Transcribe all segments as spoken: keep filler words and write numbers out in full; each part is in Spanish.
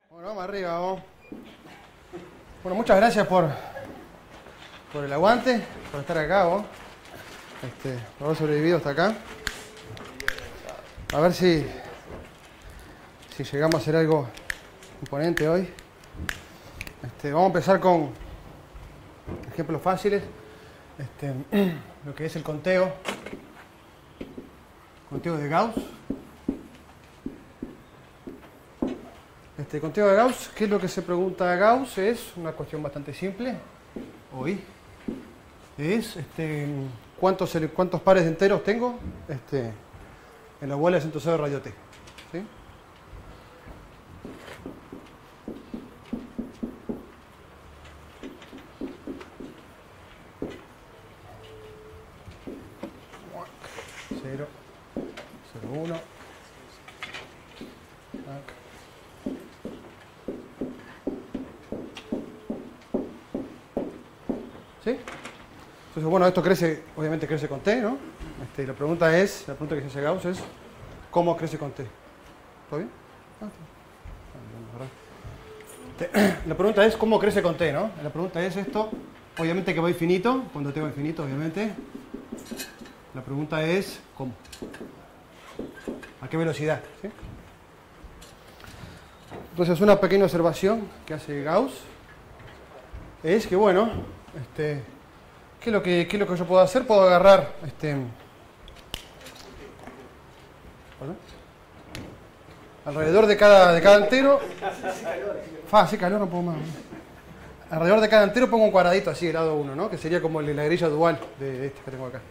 Bueno, vamos arriba, vamos. Bueno, muchas gracias por, por el aguante, por estar acá, vos. Este, por haber sobrevivido hasta acá. A ver si, si llegamos a hacer algo imponente hoy. Este, vamos a empezar con ejemplos fáciles. Este, lo que es el conteo. Conteo de Gauss. Este conteo de Gauss, ¿qué es lo que se pregunta a Gauss? Es una cuestión bastante simple hoy. Es este, ¿cuántos, cuántos pares de enteros tengo este, en la bola de ciento cero radio T. ¿Sí? cero, cero, uno. ¿Sí? Entonces, bueno, esto crece, obviamente crece con T, ¿no? Este, la pregunta es, la pregunta que se hace Gauss es, ¿cómo crece con T? ¿Todo bien? Ah, la pregunta es, ¿cómo crece con T, no? La pregunta es esto, obviamente que va infinito, cuando T va infinito, obviamente. La pregunta es, ¿cómo? ¿A qué velocidad? ¿Sí? Entonces, una pequeña observación que hace Gauss es que, bueno, este, ¿qué es lo que, qué es lo que yo puedo hacer? Puedo agarrar, este, ¿perdón? Alrededor de cada, de cada entero, fa, hace calor, no puedo más. Alrededor de cada entero pongo un cuadradito así, grado uno, ¿no? Que sería como la grilla dual de este que tengo acá.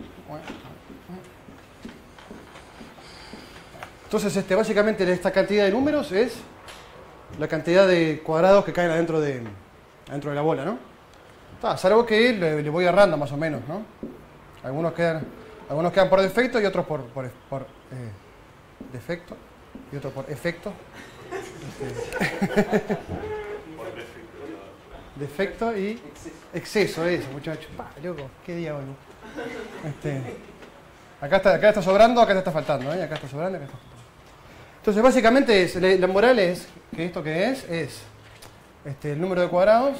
Entonces, este, básicamente esta cantidad de números es la cantidad de cuadrados que caen adentro de, adentro de la bola, ¿no? Ah, salvo que le, le voy errando más o menos, ¿no? Algunos quedan, algunos quedan por defecto y otros por, por, por eh, defecto y otros por efecto. Este, defecto y exceso, eso, muchachos. Pa, loco, qué día hoy. Este, acá, está, acá está sobrando, acá te está faltando, ¿eh? Acá está sobrando, acá está faltando. Entonces, básicamente, es, la moral es que esto que es, es este, el número de cuadrados.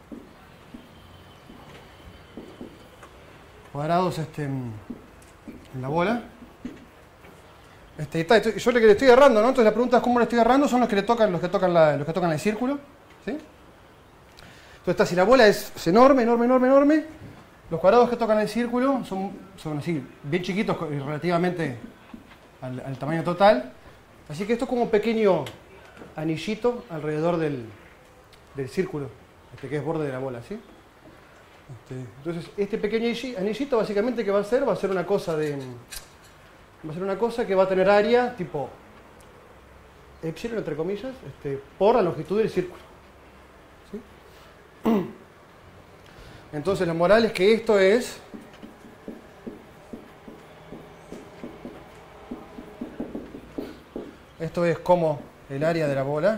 Cuadrados este, en la bola. Este, está, estoy, yo le, le estoy errando, ¿no? Entonces la pregunta es cómo le estoy errando, son los que le tocan, los que tocan la, los que tocan el círculo. ¿Sí? Entonces está, si la bola es, es enorme, enorme, enorme, enorme, los cuadrados que tocan el círculo son, son así, bien chiquitos relativamente al, al tamaño total. Así que esto es como un pequeño anillito alrededor del, del círculo, este que es borde de la bola, ¿sí? Este, entonces, este pequeño anillito básicamente que va a hacer, va a ser una cosa de. Va a ser una cosa que va a tener área tipo epsilon, entre comillas, este, por la longitud del círculo. ¿Sí? Entonces, la moral es que esto es. Esto es como el área de la bola.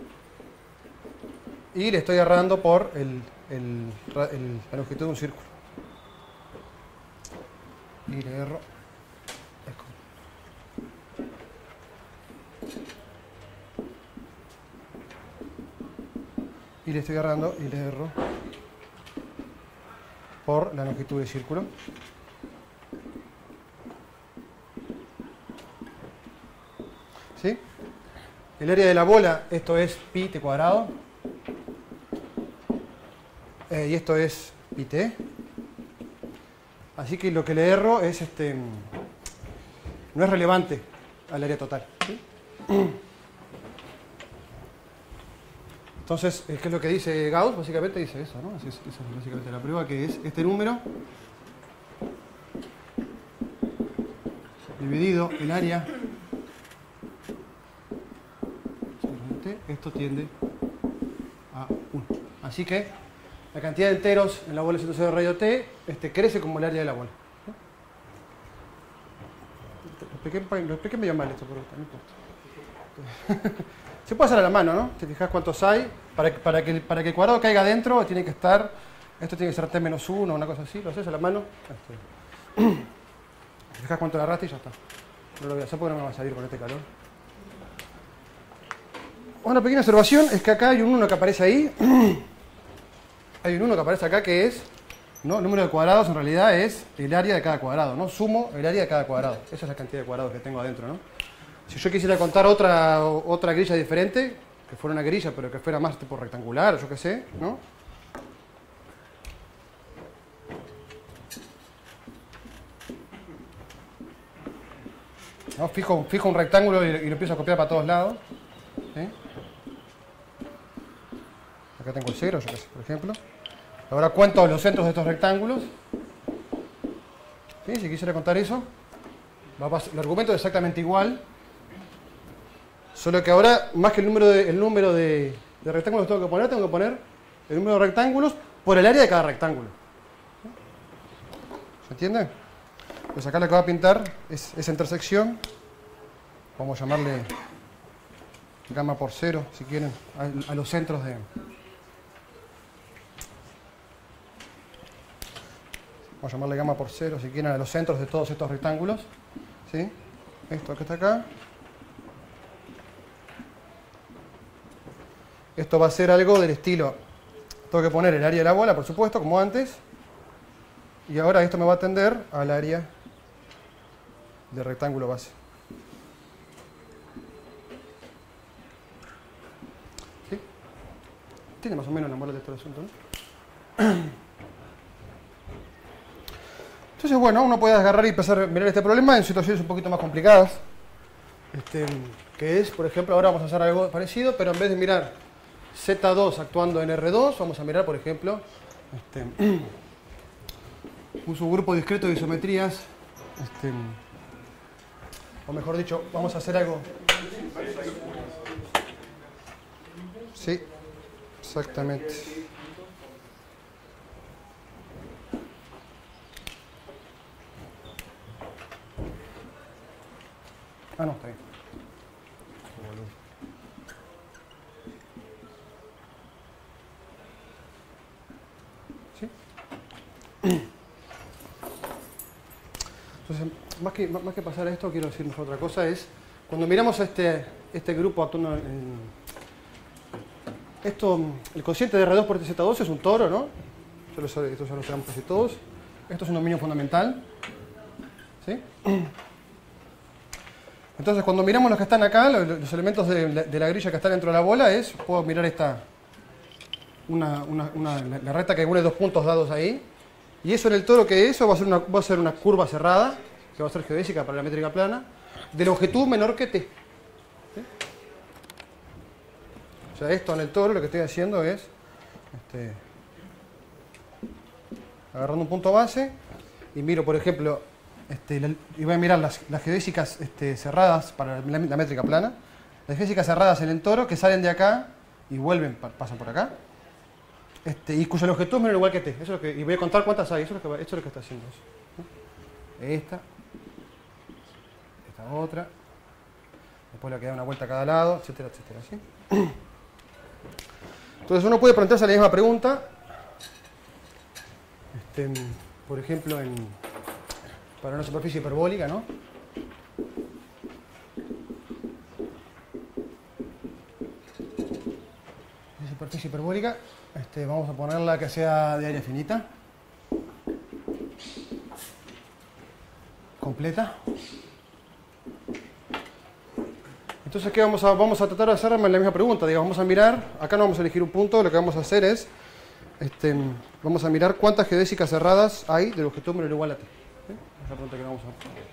Y le estoy errando por el. El, el, la longitud de un círculo. Y le erro. Y le estoy errando y le erro por la longitud del círculo. ¿Sí? El área de la bola, esto es pi t cuadrado. Eh, y esto es pi t. Así que lo que le erro es este. No es relevante al área total. ¿Sí? Entonces, ¿qué es lo que dice Gauss? Básicamente dice eso, ¿no? Esa es, esa es básicamente la prueba, que es este número dividido el área. Esto tiende a uno. Así que la cantidad de enteros en la bola de ciento cero radio T este, crece como el área de la bola. Lo expliqué, lo expliqué medio mal esto, pero no importa. Se puede hacer a la mano, ¿no? Te fijas cuántos hay. Para, para, que, para que el cuadrado caiga adentro, tiene que estar. Esto tiene que ser T menos uno, una cosa así. Lo haces a la mano. Este. Te fijas cuánto agarraste y ya está. No lo voy a hacer porque no me va a salir con este calor. una pequeña observación es que acá hay un uno que aparece ahí. Hay un uno que aparece acá que es, ¿no? El número de cuadrados en realidad es el área de cada cuadrado, ¿no? Sumo el área de cada cuadrado. Esa es la cantidad de cuadrados que tengo adentro, ¿no? Si yo quisiera contar otra, otra grilla diferente, que fuera una grilla pero que fuera más tipo rectangular, yo qué sé, ¿no? ¿No? Fijo, fijo un rectángulo y, y lo empiezo a copiar para todos lados. ¿Sí? Acá tengo el cero, yo qué sé, por ejemplo. Ahora cuento los centros de estos rectángulos. ¿Sí? Si quisiera contar eso, va a pasar, el argumento es exactamente igual. Solo que ahora, más que el número de, el número de, de rectángulos que tengo que poner, tengo que poner el número de rectángulos por el área de cada rectángulo. ¿Se entiende? Pues acá lo que va a pintar es esa intersección. Vamos a llamarle gamma por cero, si quieren, a, a los centros de... Vamos a llamarle gamma por cero, si quieren, a los centros de todos estos rectángulos. ¿Sí? Esto que está acá. Esto va a ser algo del estilo, tengo que poner el área de la bola, por supuesto, como antes. Y ahora esto me va a tender al área del rectángulo base. ¿Sí? Tiene más o menos la moral de este asunto, ¿no? Entonces, bueno, uno puede agarrar y empezar a mirar este problema en situaciones un poquito más complicadas. Este, que es, por ejemplo, ahora vamos a hacer algo parecido, pero en vez de mirar Z dos actuando en R dos, vamos a mirar, por ejemplo, este, un subgrupo discreto de isometrías, este, o mejor dicho, vamos a hacer algo. Sí, exactamente. Ah, no, está bien. ¿Sí? Entonces, más que, más que pasar a esto, quiero decirnos otra cosa, es cuando miramos a este, este grupo actuando en... Esto, el cociente de R dos por T Z dos es un toro, ¿no? Esto ya lo sabemos casi todos. Esto es un dominio fundamental. ¿Sí? Entonces, cuando miramos los que están acá, los, los elementos de la, de la grilla que están dentro de la bola, es, puedo mirar esta, una, una, una, la recta que une dos puntos dados ahí. Y eso en el toro, que eso va a ser una, va a ser una curva cerrada, que va a ser geodésica para la métrica plana, de longitud menor que t. ¿Sí? O sea, esto en el toro lo que estoy haciendo es, este, agarrando un punto base, y miro, por ejemplo, Este, y voy a mirar las, las geodésicas este, cerradas para la, la métrica plana, las geodésicas cerradas en el toro que salen de acá y vuelven, pasan por acá, este, y cuya longitud es menor o igual que t. Eso es lo que, y voy a contar cuántas hay, eso es lo que, eso es lo que está haciendo eso. Esta, esta otra, después le queda una vuelta a cada lado, etcétera, etcétera. ¿Sí? Entonces uno puede plantearse la misma pregunta, este, por ejemplo, en... para una superficie hiperbólica, ¿no? Una superficie hiperbólica, este, vamos a ponerla que sea de área finita. Completa. Entonces, ¿qué vamos a, vamos a tratar de hacer? La misma pregunta, digamos, vamos a mirar, acá no vamos a elegir un punto, lo que vamos a hacer es, este, vamos a mirar cuántas geodésicas cerradas hay de longitud menor o igual a t. ¿Sí? Esa es la pregunta que vamos a hacer.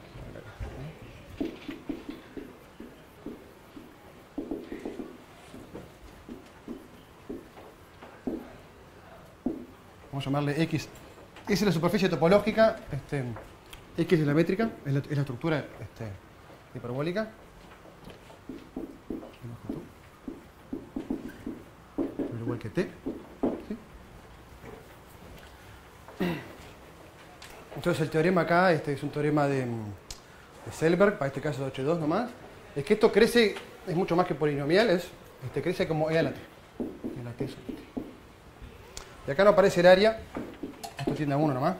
Vamos a llamarle X. X es la superficie topológica, este, X es la métrica, es la, es la estructura este, hiperbólica. Igual que T. ¿Sí? Entonces el teorema acá, este es un teorema de, de Selberg, para este caso de H dos nomás, es que esto crece, es mucho más que polinomial, es, este, crece como E a la T. E a la T es T. Y acá no aparece el área, esto tiende a uno nomás.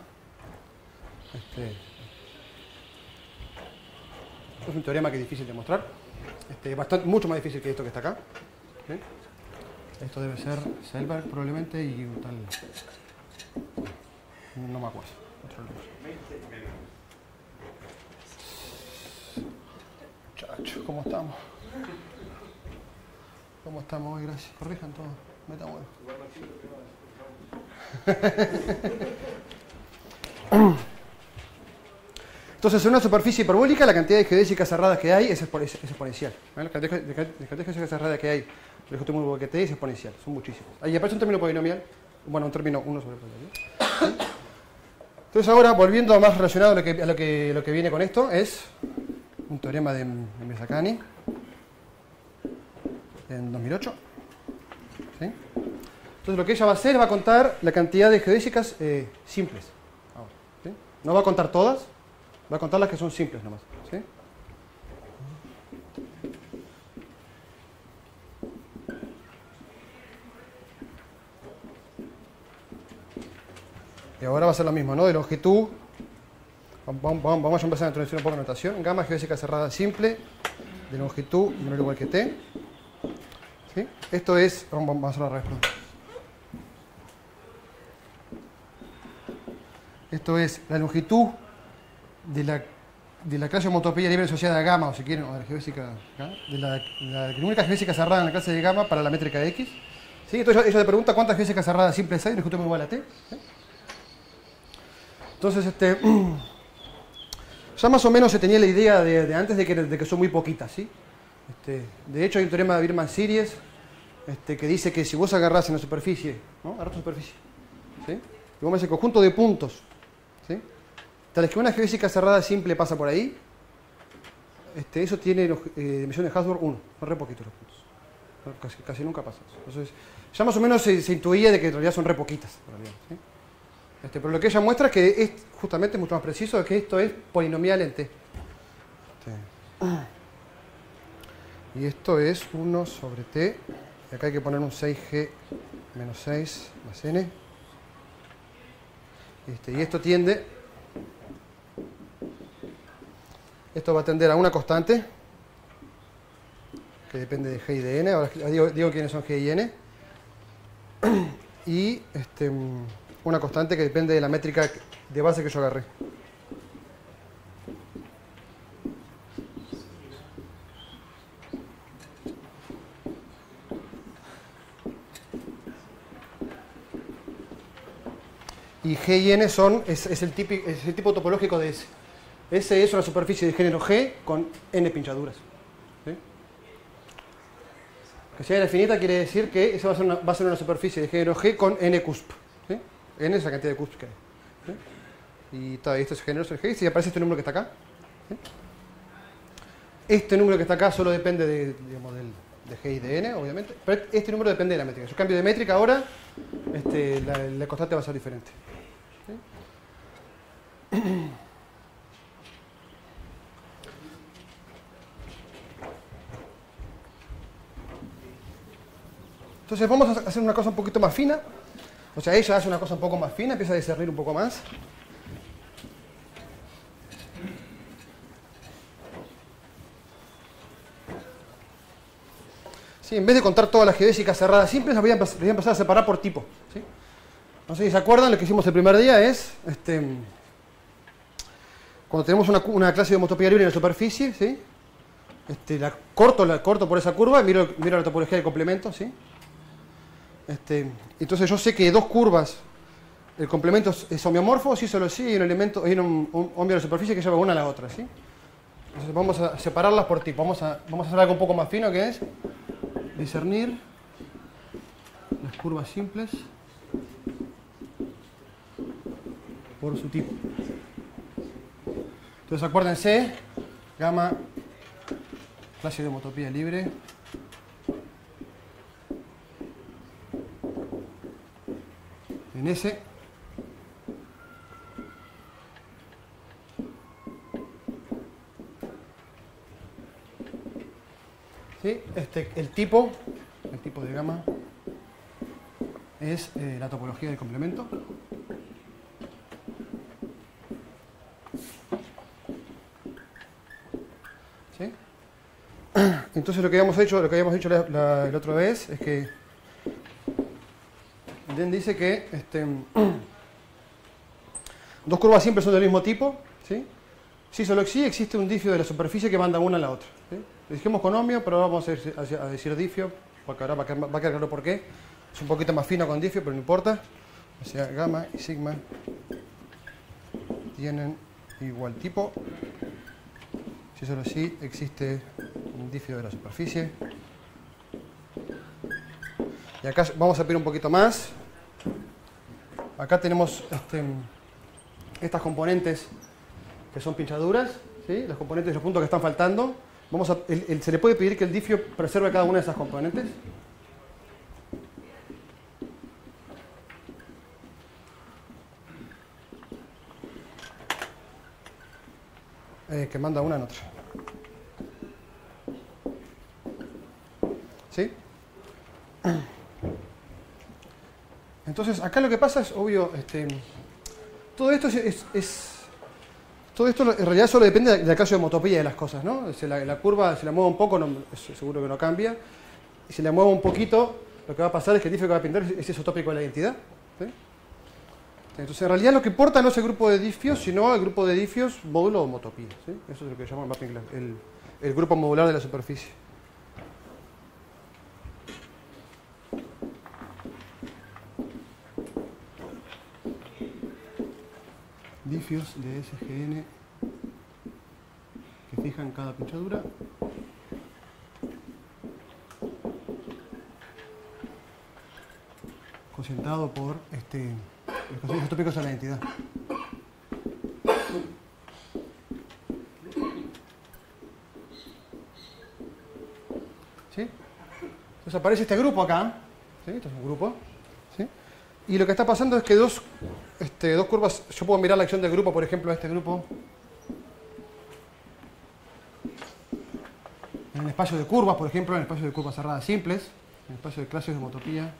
Este, esto es un teorema que es difícil de mostrar. Este, bastante, mucho más difícil que esto que está acá. ¿Sí? Esto debe ser Selberg probablemente y un tal... No me acuerdo. Otro nombre. Muchachos, ¿cómo estamos? ¿Cómo estamos hoy? Gracias. Corrijan todo. Metamos. Entonces, en una superficie hiperbólica, la cantidad de geodésicas cerradas que hay es exponencial. ¿Vale? La cantidad de geodésicas cerradas que hay del objeto múltiplo que T es exponencial. Son muchísimas. Ahí aparece un término polinomial. Bueno, un término uno sobre polinomial. ¿Sí? Entonces, ahora, volviendo más relacionado a lo que, a lo que, lo que viene con esto, es un teorema de, de Mirzakhani en dos mil ocho. ¿Sí? Entonces, lo que ella va a hacer va a contar la cantidad de geodésicas eh, simples. Ahora, ¿sí? No va a contar todas, va a contar las que son simples nomás. ¿Sí? Y ahora va a ser lo mismo, ¿no? De longitud, vamos, vamos, vamos a empezar a introducir un poco de notación. Gamma geodésica cerrada simple, de longitud menor o igual que T. ¿Sí? Esto es, vamos a hacer la revés. Esto es la longitud de la, de la clase de homotopía libre asociada a gamma, o si quieren, o de la geodésica, de la, la única geodésica cerrada en la clase de gamma para la métrica X. ¿Sí? Entonces ella le pregunta cuántas geodésicas cerradas simples hay, longitud igual a T. ¿Sí? Entonces, este, ya más o menos se tenía la idea de, de antes de que, de que son muy poquitas, ¿sí? Este, de hecho, hay un teorema de Birman-Series este, que dice que si vos agarrás en la superficie, ¿no? Agarrás una superficie, ¿sí? Y vos me haces conjunto de puntos, ¿sí? Tales que una geodésica cerrada simple pasa por ahí, este, eso tiene eh, dimensión de Hasburg uno, son re poquitos los puntos. No, casi, casi nunca pasa eso. Entonces, ya más o menos se, se intuía de que en realidad son re poquitas, en realidad, ¿sí? Este, pero lo que ella muestra es que es justamente mucho más preciso de que esto es polinomial en T. Este. Y esto es uno sobre T. Y acá hay que poner un seis G menos seis más N. Este, y esto tiende... Esto va a tender a una constante que depende de G y de N. Ahora digo, digo quiénes son G y N. Y... Este, una constante que depende de la métrica de base que yo agarré. Y G y N son, es, es, el típico, es el tipo topológico de S. S es una superficie de género G con N pinchaduras. ¿Sí? Que sea infinita quiere decir que esa va a ser una, va a ser una superficie de género G con N cusp. ¿Sí? N es la cantidad de cusps que hay. ¿Sí? Y está, esto es generoso el G, y aparece este número que está acá. ¿Sí? Este número que está acá solo depende de, digamos, del, de G y de N, obviamente. Pero este número depende de la métrica. Si yo cambio de métrica ahora, este, la, la constante va a ser diferente. ¿Sí? Entonces vamos a hacer una cosa un poquito más fina. O sea, ella hace una cosa un poco más fina, empieza a discernir un poco más. Sí, en vez de contar todas las geodésicas cerradas simples, las voy a, las voy a empezar a separar por tipo. ¿Sí? No sé si se acuerdan, lo que hicimos el primer día es, este, cuando tenemos una, una clase de homotopía libre en la superficie, ¿sí? Este, la corto, la corto por esa curva y miro, miro la topología del complemento, ¿sí? Este, entonces yo sé que dos curvas, el complemento es, es homeomorfo, sí, solo sí, hay un elemento, hay un, un hombre de la superficie que lleva una a la otra, ¿sí? Entonces vamos a separarlas por tipo. Vamos a, vamos a hacer algo un poco más fino, que es discernir las curvas simples por su tipo. Entonces acuérdense, gamma, clase de homotopía libre, en S, ¿sí? Este, el tipo, el tipo de gamma es eh, la topología del complemento. ¿Sí? Entonces lo que habíamos hecho, lo que habíamos hecho la, la, la otra vez es que Den dice que este, dos curvas simples son del mismo tipo, ¿sí? Si solo sí existe un difio de la superficie que manda una a la otra, ¿sí? Le dijimos con ohmio, pero ahora vamos a decir difio, porque ahora va a quedar, va a quedar claro por qué. Es un poquito más fino con difio, pero no importa. O sea, gamma y sigma tienen igual tipo. Si solo sí existe un difio de la superficie. Y acá vamos a pedir un poquito más. Acá tenemos este, estas componentes que son pinchaduras, ¿sí? Los componentes de los puntos que están faltando. Vamos a, el, el, ¿Se le puede pedir que el difio preserve cada una de esas componentes? Eh, que manda una en otra. ¿Sí? Entonces, acá lo que pasa es, obvio, este, todo esto es, es, es todo esto en realidad solo depende del caso de homotopía de las cosas, ¿no? Si la, la curva, si la muevo un poco, no, seguro que no cambia. Y si la muevo un poquito, lo que va a pasar es que el difio que va a pintar es isotópico de la identidad, ¿sí? Entonces, en realidad lo que importa no es el grupo de difios, sino el grupo de difios módulo homotopía, ¿sí? Eso es lo que llaman mapping class, el, el grupo modular de la superficie. Difios de S G N que fijan cada pinchadura. Cocientado por este, los cocientes isotópicos de la identidad. ¿Sí? Entonces aparece este grupo acá. ¿Sí? Esto es un grupo. ¿Sí? Y lo que está pasando es que dos, este, dos curvas, yo puedo mirar la acción del grupo, por ejemplo, este grupo, en el espacio de curvas, por ejemplo, en el espacio de curvas cerradas simples, en el espacio de clases de homotopía,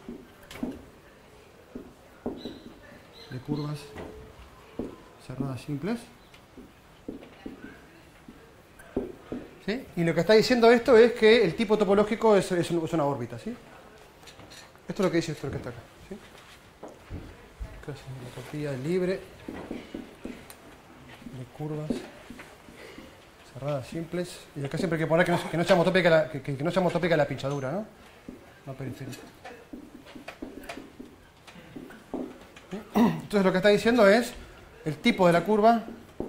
de curvas cerradas simples. ¿Sí? Y lo que está diciendo esto es que el tipo topológico es, es una órbita, ¿sí? Esto es lo que dice esto que está acá, ¿sí? Clase de homotopía libre de curvas cerradas simples. Y acá siempre hay que poner que no, que no sea homotópica la, que, que no sea homotópica la pinchadura, ¿no? No periférica. ¿Sí? Entonces lo que está diciendo es el tipo de la curva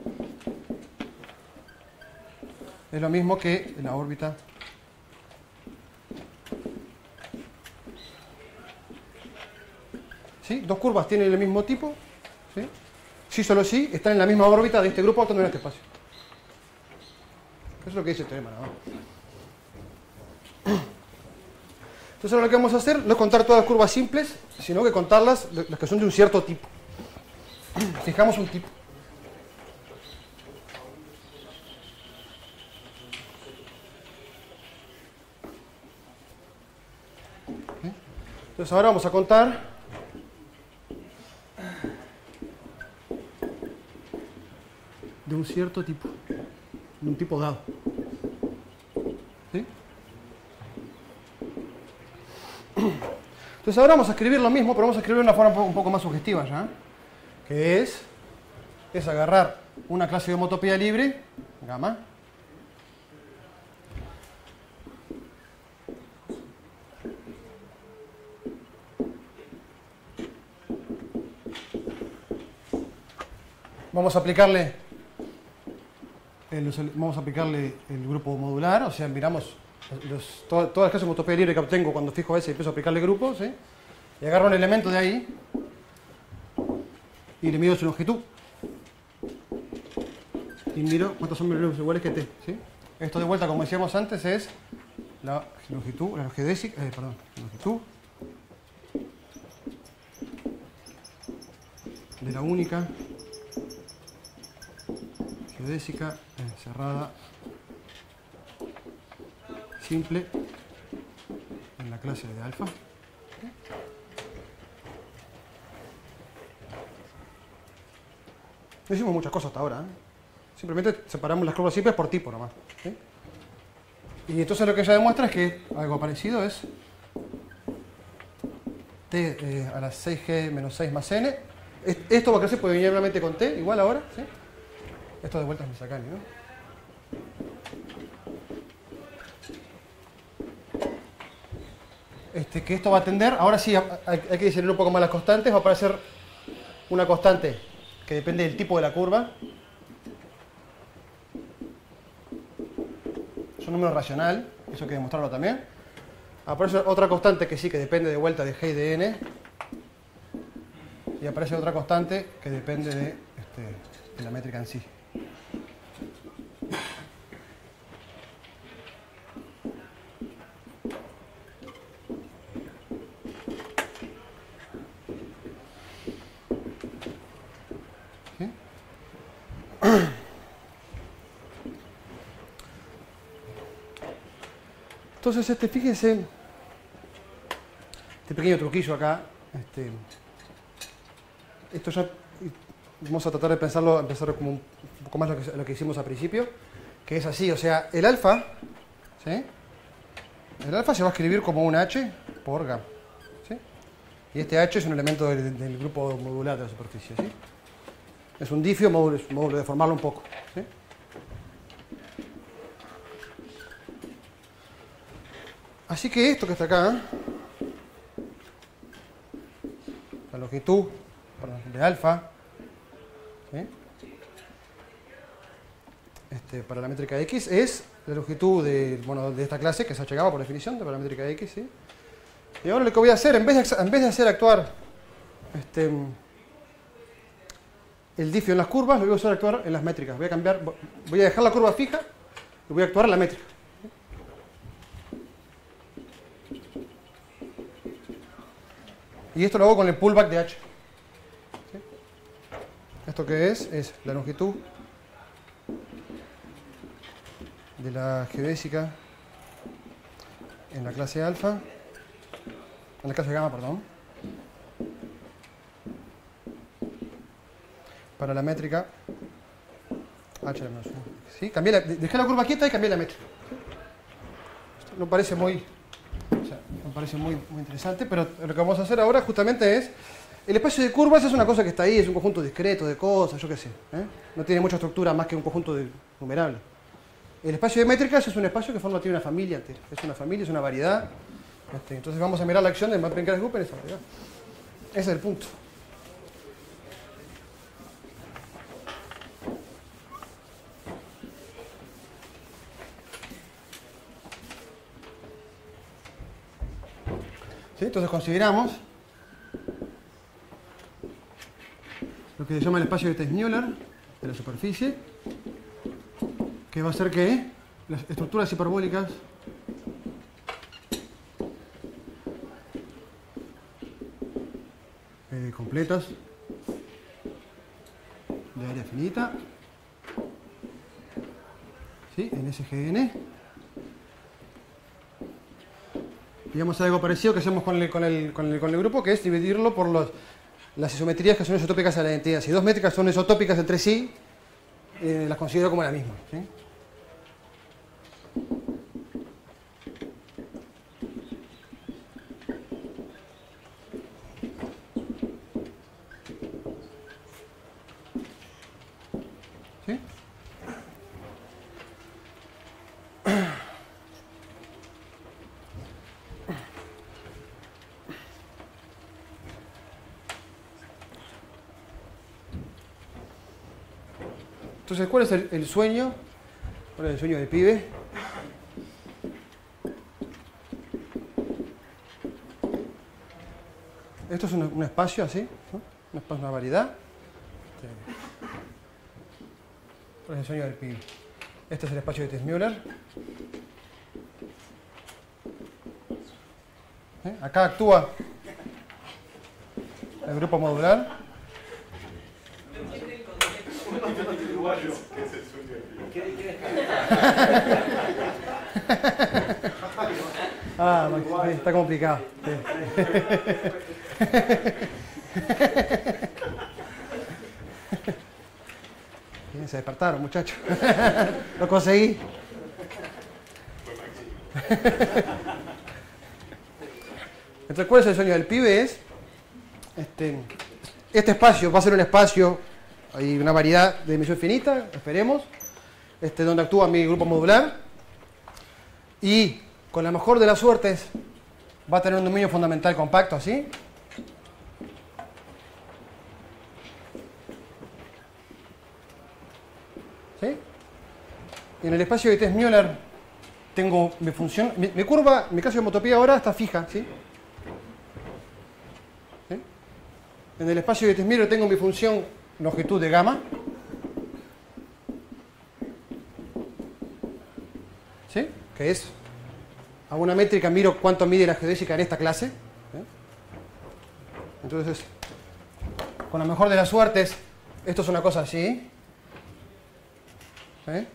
es lo mismo que la órbita ¿sí? Dos curvas tienen el mismo tipo, ¿sí? Sí, solo sí, están en la misma órbita de este grupo actuando en este espacio. Eso es lo que dice el teorema, nada más. Entonces ahora lo que vamos a hacer no es contar todas las curvas simples, sino que contarlas, las que son de un cierto tipo. Fijamos un tipo. ¿Sí? Entonces ahora vamos a contar de un cierto tipo, de un tipo dado. ¿Sí? Entonces ahora vamos a escribir lo mismo, pero vamos a escribir de una forma un poco más sugestiva ya, que es, es agarrar una clase de homotopía libre, gamma, vamos a aplicarle el, vamos a aplicarle el grupo modular, o sea, miramos los, todas, todas las clases de homotopía libre que obtengo cuando fijo S y empiezo a aplicarle grupos, ¿sí? Y agarro un elemento de ahí y le mido su longitud. Y miro cuántos son menos iguales que T, ¿sí? Esto de vuelta, como decíamos antes, es la longitud, la longitud, eh, perdón, la longitud de la única geodésica eh, cerrada simple en la clase de alfa. No hicimos muchas cosas hasta ahora, ¿eh? Simplemente separamos las curvas simples por tipo nomás, ¿sí? Y entonces lo que ella demuestra es que algo parecido es t eh, a la seis g menos seis más n. Esto va a crecer polinomialmente con t, igual ahora, ¿sí? Esto de vuelta es mi sacani, ¿no? Este, que esto va a tender, ahora sí hay, hay que diseñar un poco más las constantes, va a aparecer una constante que depende del tipo de la curva. Es un número racional, eso hay que demostrarlo también. Aparece otra constante que sí, que depende de vuelta de g y de n. Y aparece otra constante que depende de, este, de la métrica en sí. ¿Sí? Entonces, este, fíjense, este pequeño truquillo acá, este, esto ya vamos a tratar de pensarlo, empezar como un poco más lo que, lo que hicimos al principio, que es así, o sea, el alfa, ¿sí? El alfa se va a escribir como un h por gamma, ¿sí? Y este h es un elemento del, del grupo modular de la superficie, ¿sí? Es un difio módulo, es un módulo, deformarlo un poco, ¿sí? Así que esto que está acá, la longitud de alfa, ¿sí? Este, para la métrica x es la longitud de, bueno, de esta clase, que es h gamma por definición, de la métrica x, ¿sí? Y ahora lo que voy a hacer, en vez de, en vez de hacer actuar este, el difio en las curvas, lo voy a hacer actuar en las métricas. Voy a cambiar, voy a dejar la curva fija y voy a actuar en la métrica. Y esto lo hago con el pullback de h. ¿Sí? ¿Esto qué es? Es la longitud de la geodésica en la clase alfa, en la clase gamma, perdón, para la métrica h menos uno. ¿Sí? Cambié la, dejé la curva quieta y cambié la métrica. Esto no parece muy... O sea, me parece muy, muy interesante, pero lo que vamos a hacer ahora justamente es... El espacio de curvas es una cosa que está ahí, es un conjunto discreto de cosas, yo qué sé. ¿eh? No tiene mucha estructura más que un conjunto de numerable. El espacio de métricas es un espacio que forma tiene una familia entera. Es una familia, es una variedad. Este, entonces vamos a mirar la acción de Mapping-Group en esa variedad. Ese es el punto. ¿Sí? Entonces consideramos lo que se llama el espacio de Tess-Müller de la superficie, que va a ser que las estructuras hiperbólicas eh, completas de área finita, ¿sí? En S G N. Y vamos a hacer algo parecido que hacemos con el, con el, con el, con el grupo, que es dividirlo por los, las isometrías que son isotópicas a la identidad. Si dos métricas son isotópicas entre sí, eh, las considero como la misma. ¿Sí? ¿Sí? Entonces, ¿cuál es el, el sueño? ¿Cuál es el sueño del pibe? Esto es un, un espacio así, ¿no? Un espacio, una variedad. ¿Cuál es el sueño del pibe? Este es el espacio de Tess-Müller. ¿Eh? Acá actúa el grupo modular. Ah, está complicado. Sí. Bien, se despertaron, muchachos. Lo conseguí. Entonces, ¿cuál es el sueño del pibe? Es, este, este espacio va a ser un espacio, hay una variedad de dimensión finita, esperemos, este, donde actúa mi grupo modular, y con la mejor de las suertes va a tener un dominio fundamental compacto, así. ¿Sí? Y en el espacio de Tess-Müller tengo mi función, mi, mi curva, mi caso de homotopía ahora está fija, ¿sí? ¿Sí? En el espacio de Tess-Müller tengo mi función longitud de gamma. ¿Sí? Que es, hago una métrica, miro cuánto mide la geodésica en esta clase. ¿Sí? Entonces, con la mejor de las suertes, esto es una cosa así. ¿Sí?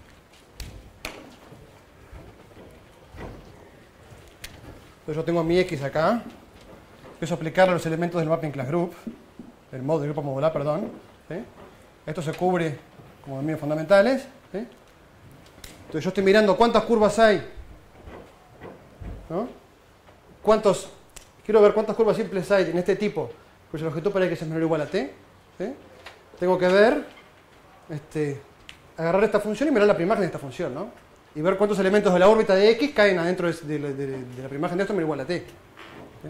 Entonces yo tengo mi X acá, empiezo a aplicarle a los elementos del mapping class group, del modo del grupo modular, perdón. ¿Sí? Esto se cubre como dominios fundamentales. ¿Sí? Entonces yo estoy mirando cuántas curvas hay, ¿no? Cuántos, quiero ver cuántas curvas simples hay en este tipo, cuya longitud para X es menor o igual a T. ¿Sí? Tengo que ver, este, agarrar esta función y mirar la primera de esta función, ¿no? Y ver cuántos elementos de la órbita de X caen adentro de, de, de, de la primera de esto menor o igual a T. ¿Sí?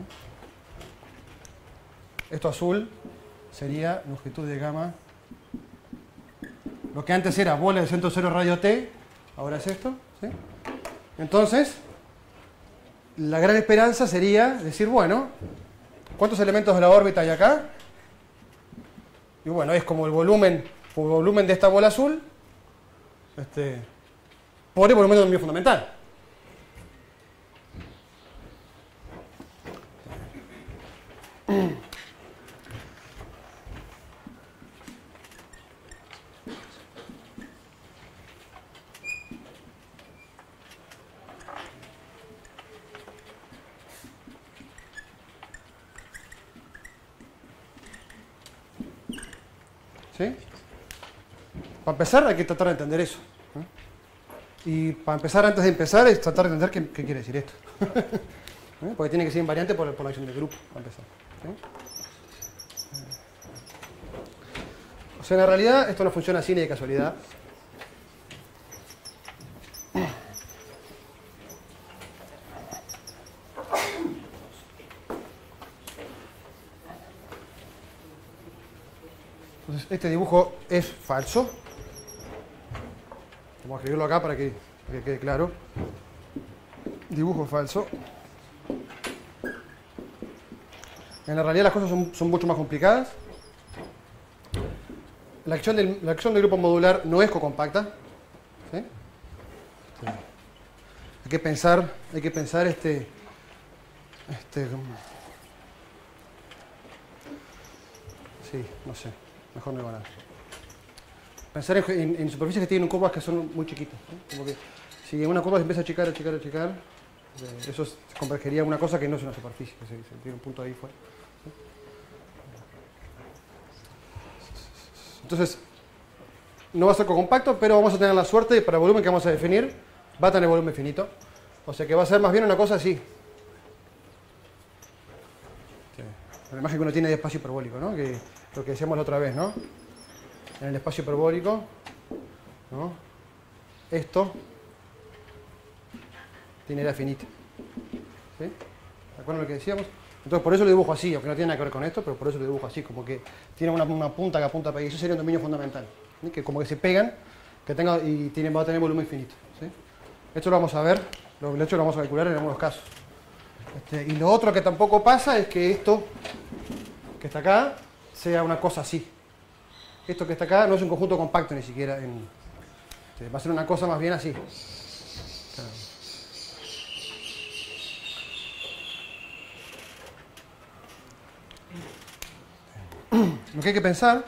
Esto azul sería longitud de gamma. Lo que antes era bola de centro cero radio T, ahora es esto. ¿Sí? Entonces, la gran esperanza sería decir, bueno, ¿cuántos elementos de la órbita hay acá? Y bueno, es como el volumen, como el volumen de esta bola azul, este, por el volumen del dominio fundamental. ¿Sí? Para empezar hay que tratar de entender eso. ¿Eh? Y para empezar, antes de empezar, es tratar de entender qué, qué quiere decir esto. ¿Eh? Porque tiene que ser invariante por, por la acción del grupo, para empezar. ¿Sí? O sea, en la realidad esto no funciona así ni de casualidad. Entonces, este dibujo es falso. Vamos a escribirlo acá para que, para que quede claro. Dibujo falso. En la realidad las cosas son, son mucho más complicadas. La acción, del, la acción del grupo modular no es cocompacta. ¿Sí? Sí. Hay que pensar, hay que pensar este, este, sí, no sé, mejor no digo nada. Pensar en, en, en superficies que tienen curvas que son muy chiquitas. ¿Sí? Como que si una curva se empieza a achicar, achicar, achicar, eso se convergería a una cosa que no es una superficie, que se, se tiene un punto ahí fuera. ¿Sí? Entonces, no va a ser cocompacto, pero vamos a tener la suerte, para el volumen que vamos a definir, va a tener volumen finito. O sea que va a ser más bien una cosa así. Sí. La imagen que uno tiene de espacio hiperbólico, ¿no? Que lo que decíamos la otra vez, ¿no? En el espacio hiperbólico, ¿no? Esto tiene edad finita. ¿Sí? ¿Se acuerdan lo que decíamos? Entonces por eso lo dibujo así, aunque no tiene nada que ver con esto, pero por eso lo dibujo así, como que tiene una, una punta que apunta para ahí. Eso sería un dominio fundamental, ¿sí? Que como que se pegan, que tenga, y tiene, va a tener volumen finito. ¿Sí? Esto lo vamos a ver, lo, de hecho lo vamos a calcular en algunos casos. Este, y lo otro que tampoco pasa es que esto, que está acá, sea una cosa así. Esto que está acá no es un conjunto compacto ni siquiera. En, este, va a ser una cosa más bien así. Claro. Lo que hay que pensar,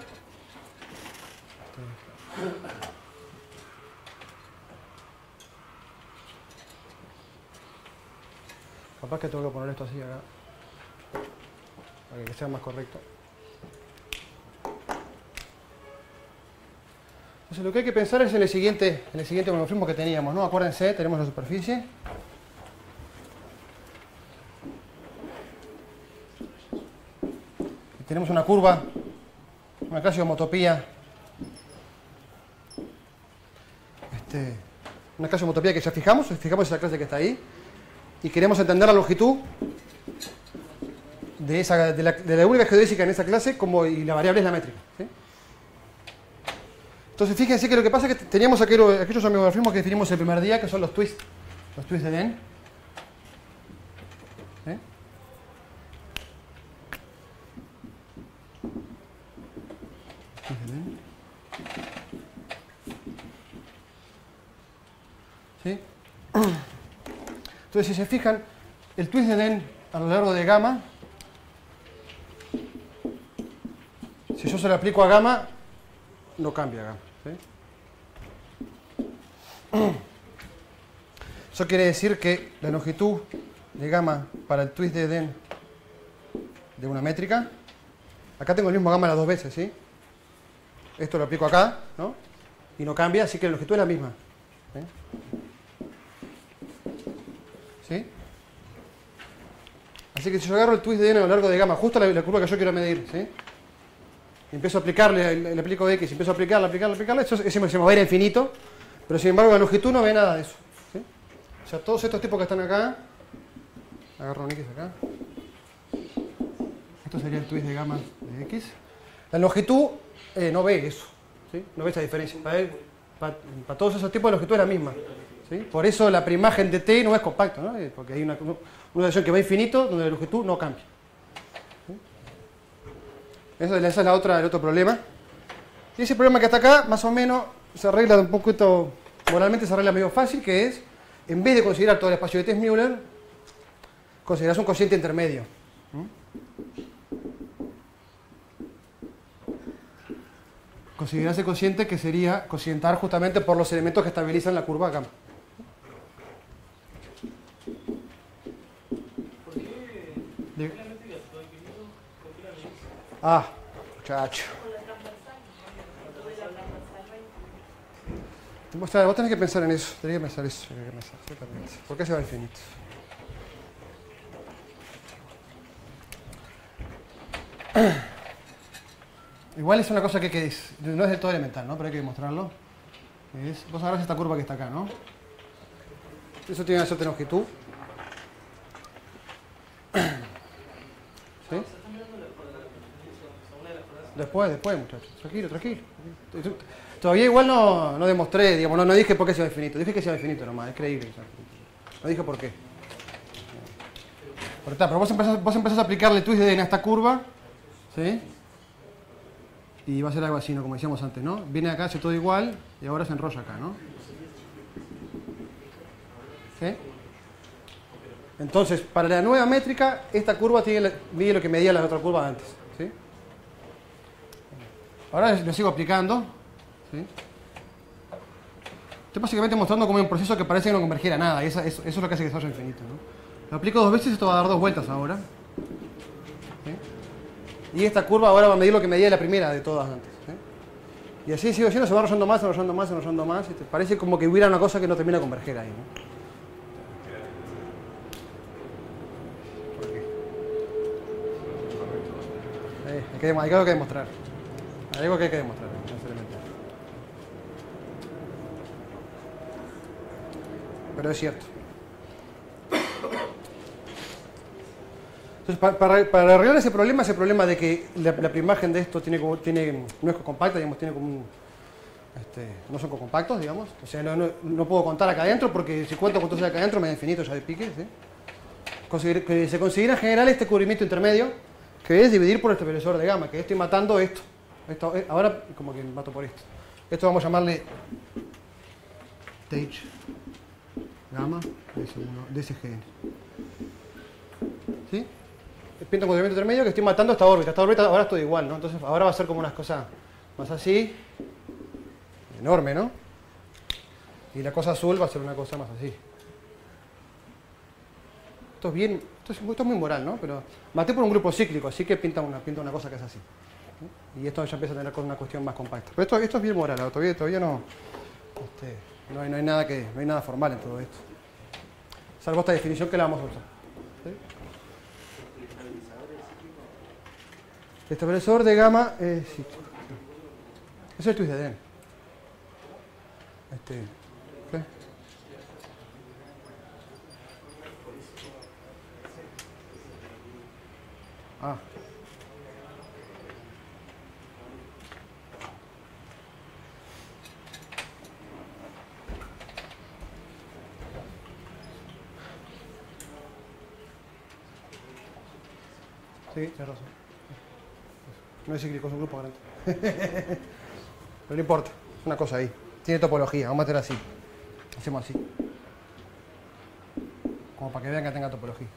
capaz que tengo que poner esto así acá, para que sea más correcto. Entonces lo que hay que pensar es en el siguiente, en el siguiente monomorfismo que teníamos, ¿no? Acuérdense, tenemos la superficie, tenemos una curva, una clase de homotopía, este, una clase de homotopía que ya fijamos, fijamos esa clase que está ahí, y queremos entender la longitud de, esa, de, la, de la única geodésica en esa clase, como, y la variable es la métrica, ¿sí? Entonces fíjense que lo que pasa es que teníamos aquellos, aquellos homomorfismos que definimos el primer día, que son los twists, los twists de Den. ¿Sí? ¿Sí? Entonces, si se fijan, el twist de Den a lo largo de gamma, si yo se lo aplico a gamma, no cambia gamma. ¿Sí? Eso quiere decir que la longitud de gamma para el twist de Den de una métrica, acá tengo el mismo gamma las dos veces, ¿sí? Esto lo aplico acá, ¿no? Y no cambia, así que la longitud es la misma. ¿Sí? ¿Sí? Así que si yo agarro el twist de Den a lo largo de gamma, justo la, la curva que yo quiero medir, ¿sí? Y empiezo a aplicarle, le, le aplico X, y empiezo a aplicarle, aplicarle, aplicarle, eso se me va a ir a infinito, pero sin embargo la longitud no ve nada de eso. ¿Sí? O sea, todos estos tipos que están acá, agarro un X acá, esto sería el twist de gamma de X, la longitud eh, no ve eso, ¿sí? No ve esa diferencia. Para, él, para, para todos esos tipos la longitud es la misma. ¿Sí? Por eso la preimagen de T no es compacto, ¿no? Porque hay una, una relación que va a infinito donde la longitud no cambia. ¿Sí? Esa, esa es la otra, el otro problema. Y ese problema que está acá, más o menos, se arregla un poquito, moralmente se arregla medio fácil, que es, en vez de considerar todo el espacio de Tess-Müller, consideras un cociente intermedio. ¿Mm? Consideras el cociente que sería cocientar justamente por los elementos que estabilizan la curva gamma. ¿De? Ah, muchacho. Vos tenés que pensar en eso, tenés que pensar eso. Tenés que pensar, exactamente. ¿Por qué se va al infinito? Igual es una cosa que, que es, no es del todo elemental, ¿no? Pero hay que demostrarlo. Es, vos agarrás esta curva que está acá, ¿no? Eso tiene una cierta longitud. ¿Sí? Después, después, muchachos. Tranquilo, tranquilo. Todavía igual no, no demostré, digamos, no, no dije por qué se va infinito. Dije que se va infinito nomás, es creíble. No dije por qué. Pero, está, pero vos, empezás, vos empezás a aplicarle twist de Den a esta curva, ¿sí? Y va a ser algo así, ¿no? Como decíamos antes, ¿no? Viene acá, hace todo igual y ahora se enrolla acá, ¿no? ¿Sí? Entonces, para la nueva métrica, esta curva tiene, mide lo que medía la otra curva antes, ¿sí? Ahora lo sigo aplicando, ¿sí? Estoy básicamente mostrando como un proceso que parece que no convergiera nada, y eso, eso, eso es lo que hace que se vaya infinito, ¿no? Lo aplico dos veces y esto va a dar dos vueltas ahora. ¿Sí? Y esta curva ahora va a medir lo que medía la primera de todas antes, ¿sí? Y así sigo haciendo, se va enrollando más, enrollando más, enrollando más, y te parece como que hubiera una cosa que no termina de converger ahí, ¿no? Eh, hay, que, hay algo que demostrar. Hay algo que hay que demostrar, no es elemental. Pero es cierto. Entonces, para, para, para arreglar ese problema, ese problema de que la, la preimagen de esto tiene, tiene, no es compacta, digamos, tiene como un, este, no son compactos, digamos. O sea, no, no, no puedo contar acá adentro porque si cuento con todo acá adentro me da infinito ya de pique, ¿sí? Consider, que se considera en general este cubrimiento intermedio, que es dividir por el estabilizador de gamma, que estoy matando esto. esto ahora como que mato por esto. Esto vamos a llamarle stage gamma de ese G N. ¿Sí? Pinto un cubrimiento intermedio que estoy matando esta órbita. Esta órbita ahora estoy igual, ¿no? Entonces ahora va a ser como unas cosas más así. Enorme, ¿no? Y la cosa azul va a ser una cosa más así. Esto es bien, esto es, esto es muy moral, ¿no? Pero maté por un grupo cíclico, así que pinta una, pinta una cosa que es así. ¿Sí? Y esto ya empieza a tener una cuestión más compacta. Pero esto, esto es bien moral, todavía, todavía no, este, no, hay, no, hay nada que, no hay nada formal en todo esto. Salvo esta definición que la vamos a usar. ¿Sí? Estabilizador de gamma. Eh, sí. Es el twist de Den. Este. ¿Qué? Ah. Sí, tienes razón. No es cíclico, es un grupo grande. Pero no importa, es una cosa ahí. Tiene topología, vamos a hacer así. Hacemos así. Como para que vean que tenga topología.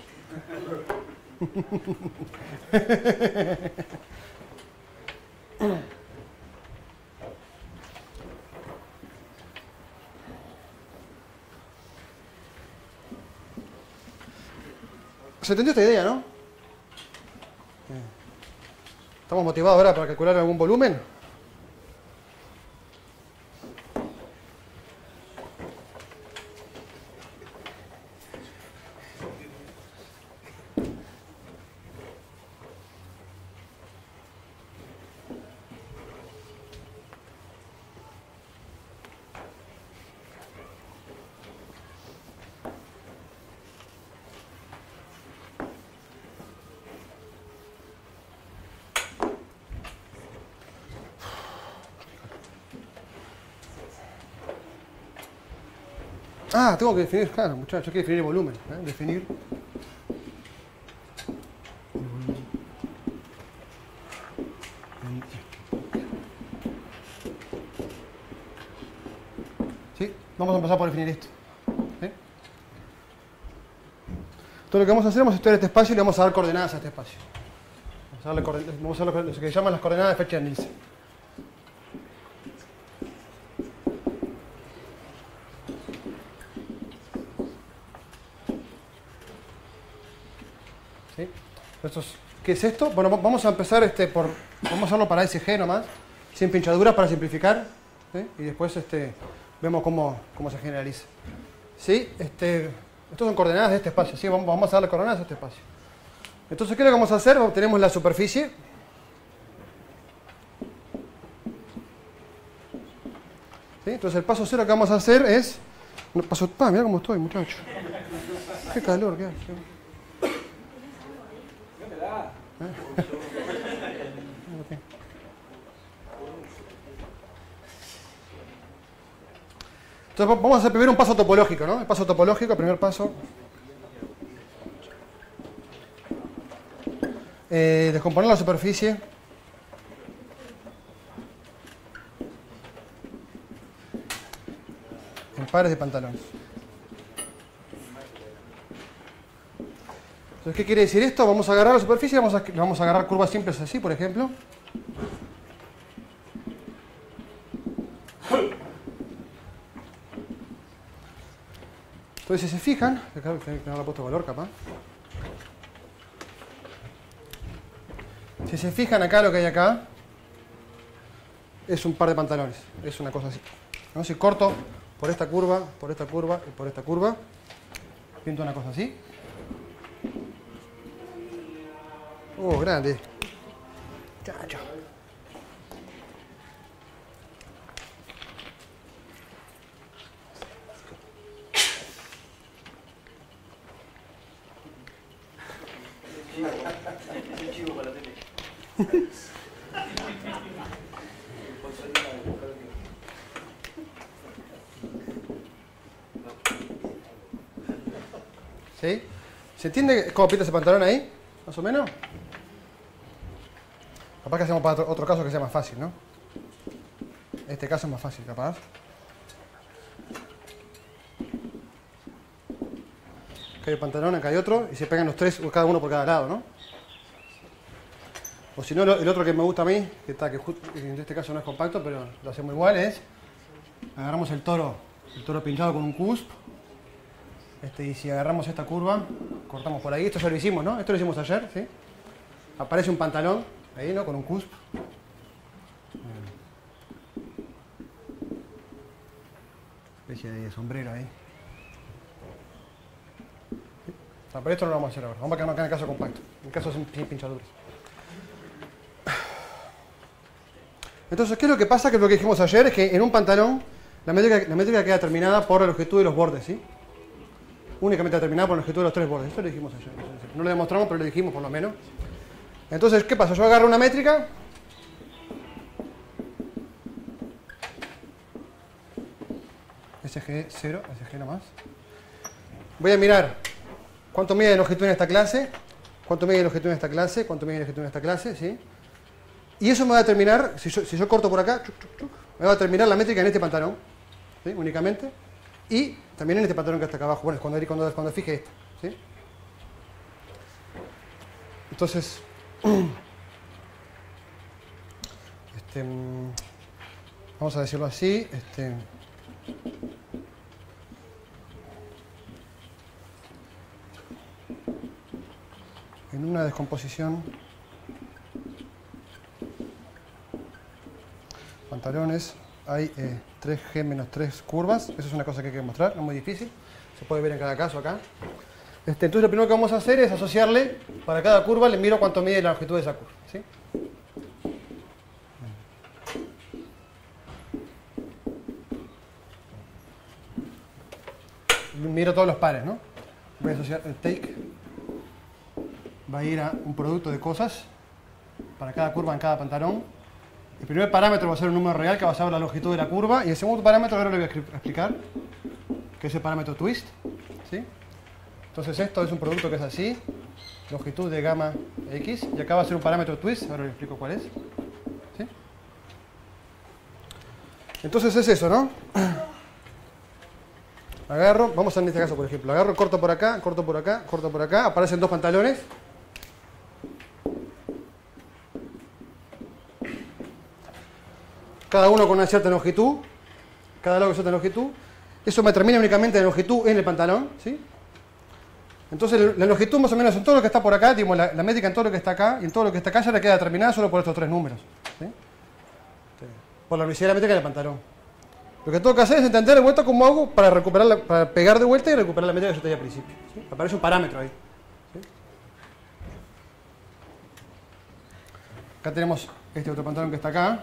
¿Se entendió esta idea, no? ¿Estamos motivados ahora para calcular algún volumen? Ah, tengo que definir, claro, muchachos, hay que definir el volumen. ¿eh? Definir. ¿Sí? Vamos a empezar por definir esto. ¿Sí? Todo lo que vamos a hacer, vamos a estudiar este espacio y le vamos a dar coordenadas a este espacio. Vamos a darle, vamos a dar lo que llaman las coordenadas de fecha de Nielsen. ¿Sí? Estos, ¿qué es esto? Bueno, vamos a empezar este por, vamos a hacerlo para S G nomás, sin pinchaduras para simplificar, ¿sí? Y después este, vemos cómo, cómo se generaliza. ¿Sí? Este, estos son coordenadas de este espacio, ¿sí? Vamos, vamos a darle coordenadas a este espacio. Entonces, ¿qué es lo que vamos a hacer? Tenemos la superficie. ¿Sí? Entonces, el paso cero que vamos a hacer es... No, paso, ah, mirá cómo estoy, muchacho. Qué calor que hace. Entonces vamos a hacer primero un paso topológico, ¿no? El paso topológico, el primer paso. Eh, descomponer la superficie. En pares de pantalones. Entonces, ¿qué quiere decir esto? Vamos a agarrar la superficie, vamos a, vamos a agarrar curvas simples así, por ejemplo. Entonces, si se fijan, acá que no le he puesto valor capaz. Si se fijan acá, lo que hay acá es un par de pantalones, es una cosa así. ¿No? Si corto por esta curva, por esta curva y por esta curva, pinto una cosa así. Oh, grande. Chacho. ¿Sí? ¿Se entiende cómo pinta ese pantalón ahí? Más o menos. Capaz que hacemos para otro, otro caso que sea más fácil, ¿no? Este caso es más fácil, capaz. Acá hay un pantalón, acá hay otro, y se pegan los tres, cada uno por cada lado, ¿no? O si no, el otro que me gusta a mí, que, está, que en este caso no es compacto, pero lo hacemos igual, es... Agarramos el toro, el toro pinchado con un cusp. Este, y si agarramos esta curva, cortamos por ahí. Esto ya lo hicimos, ¿no? Esto lo hicimos ayer, ¿sí? Aparece un pantalón, ahí, ¿no? Con un cusp. Especie de sombrero ahí. ¿Sí? No, pero esto no lo vamos a hacer ahora. Vamos a quedarnos acá en el caso compacto, en el caso sin, sin pinchaduras. Entonces, ¿qué es lo que pasa? Que lo que dijimos ayer es que en un pantalón la métrica, la métrica queda determinada por la longitud de los bordes, ¿sí? Únicamente determinada por la longitud de los tres bordes. Esto lo dijimos ayer. No lo demostramos, pero lo dijimos por lo menos. Entonces, ¿qué pasa? Yo agarro una métrica. S G cero, S G nomás. Voy a mirar cuánto mide de longitud en esta clase, cuánto mide de longitud en esta clase, cuánto mide de longitud en esta clase, ¿sí? Y eso me va a determinar, si yo, si yo corto por acá, chuc, chuc, chuc, me va a determinar la métrica en este pantalón, ¿sí? Únicamente. Y también en este pantalón que está acá abajo, bueno, cuando, cuando, cuando fije esto, ¿sí? Entonces, este, vamos a decirlo así, este, en una descomposición pantalones hay eh, tres G menos tres curvas. Eso es una cosa que hay que mostrar, no es muy difícil, se puede ver en cada caso acá. Este, entonces lo primero que vamos a hacer es asociarle, para cada curva le miro cuánto mide la longitud de esa curva, ¿sí? Miro todos los pares, ¿no? Voy a asociar el take, va a ir a un producto de cosas para cada curva en cada pantalón. El primer parámetro va a ser un número real que va a ser la longitud de la curva, y el segundo parámetro ahora lo voy a explicar, que es el parámetro twist, ¿sí? Entonces esto es un producto que es así, longitud de gamma X, y acá va a ser un parámetro twist, ahora les explico cuál es, ¿sí? Entonces es eso, ¿no? Agarro, vamos a en este caso por ejemplo, agarro, corto por acá, corto por acá, corto por acá, aparecen dos pantalones. Cada uno con una cierta longitud, cada lado con cierta longitud. Eso me determina únicamente la longitud en el pantalón, ¿sí? Entonces la longitud más o menos en todo lo que está por acá, digamos, la, la métrica en todo lo que está acá y en todo lo que está acá ya le queda determinada solo por estos tres números, ¿sí? Por la unicidad de la métrica del pantalón. Lo que tengo que hacer es entender de vuelta cómo hago para recuperar la, para pegar de vuelta y recuperar la métrica que yo tenía al principio, ¿sí? Aparece un parámetro ahí, ¿sí? Acá tenemos este otro pantalón que está acá,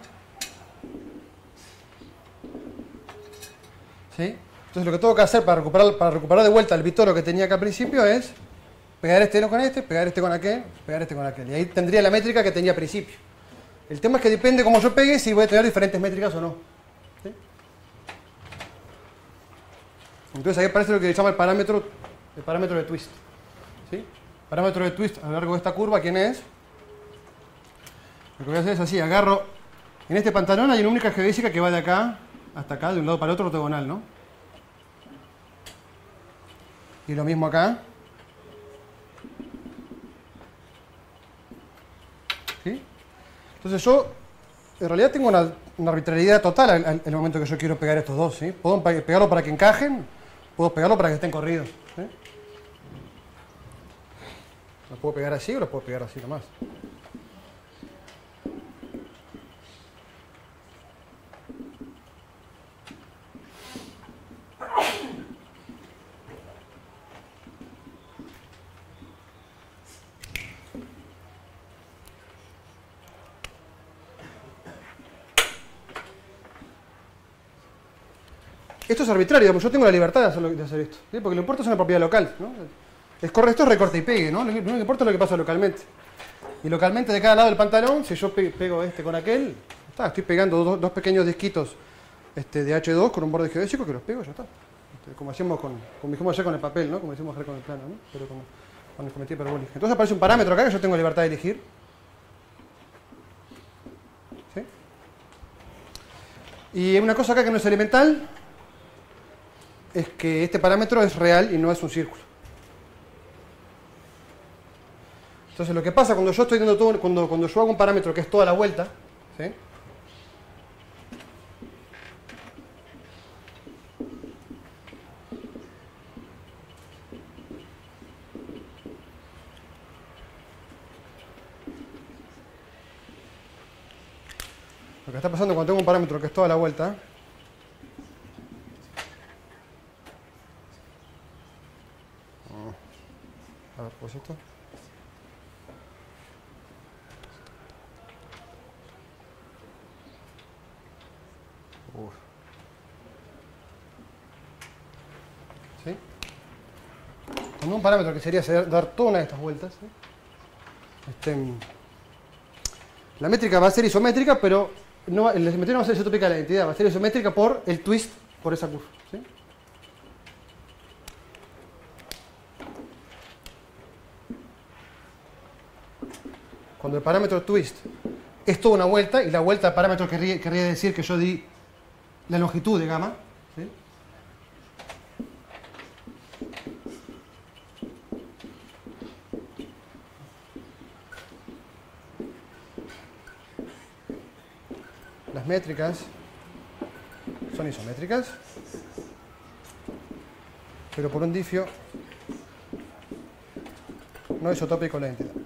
¿sí? Entonces lo que tengo que hacer para recuperar, para recuperar de vuelta el vitoro que tenía acá al principio es pegar este con este, pegar este con aquel, pegar este con aquel. Y ahí tendría la métrica que tenía al principio. El tema es que depende cómo yo pegue si voy a tener diferentes métricas o no, ¿sí? Entonces ahí aparece lo que se llama el parámetro, el parámetro de twist, ¿sí? Parámetro de twist a lo largo de esta curva, ¿quién es? Lo que voy a hacer es así, agarro, en este pantalón hay una única geodésica que va de acá hasta acá, de un lado para el otro ortogonal, ¿no? Y lo mismo acá. ¿Sí? Entonces yo, en realidad tengo una, una arbitrariedad total al, al, en el momento que yo quiero pegar estos dos, ¿sí? Puedo pegarlo para que encajen, puedo pegarlo para que estén corridos, ¿sí? Lo puedo pegar así o lo puedo pegar así nomás. Esto es arbitrario, yo tengo la libertad de hacer, de hacer esto, ¿sí? Porque lo que importa es una propiedad local, ¿no? Es correcto, es recorte y pegue, ¿no? Lo único que importa es lo que pasa localmente. Y localmente de cada lado del pantalón, si yo pego este con aquel, está, estoy pegando dos, dos pequeños disquitos este, de H dos con un borde geodésico que los pego y ya está. Este, como hacíamos con, como dijimos ayer con el papel, ¿no? Como decimos ayer con el plano, ¿no? Pero con, con el geometría hiperbólica. Entonces aparece un parámetro acá que yo tengo libertad de elegir. ¿Sí? Y una cosa acá que no es elemental es que este parámetro es real y no es un círculo. Entonces lo que pasa cuando yo estoy dando todo, cuando, cuando yo hago un parámetro que es toda la vuelta, ¿sí? Lo que está pasando cuando tengo un parámetro que es toda la vuelta, a ver, pues esto. Uf. ¿Sí? Con un parámetro que sería dar toda una de estas vueltas. ¿Sí? Este, la métrica va a ser isométrica, pero no, la simetría no va a ser isotópica de la identidad, va a ser isométrica por el twist por esa curva. ¿Sí? Cuando el parámetro twist es toda una vuelta, y la vuelta del parámetro querría, querría decir que yo di la longitud de gamma. ¿Sí? Las métricas son isométricas, pero por un difio no isotópico la identidad.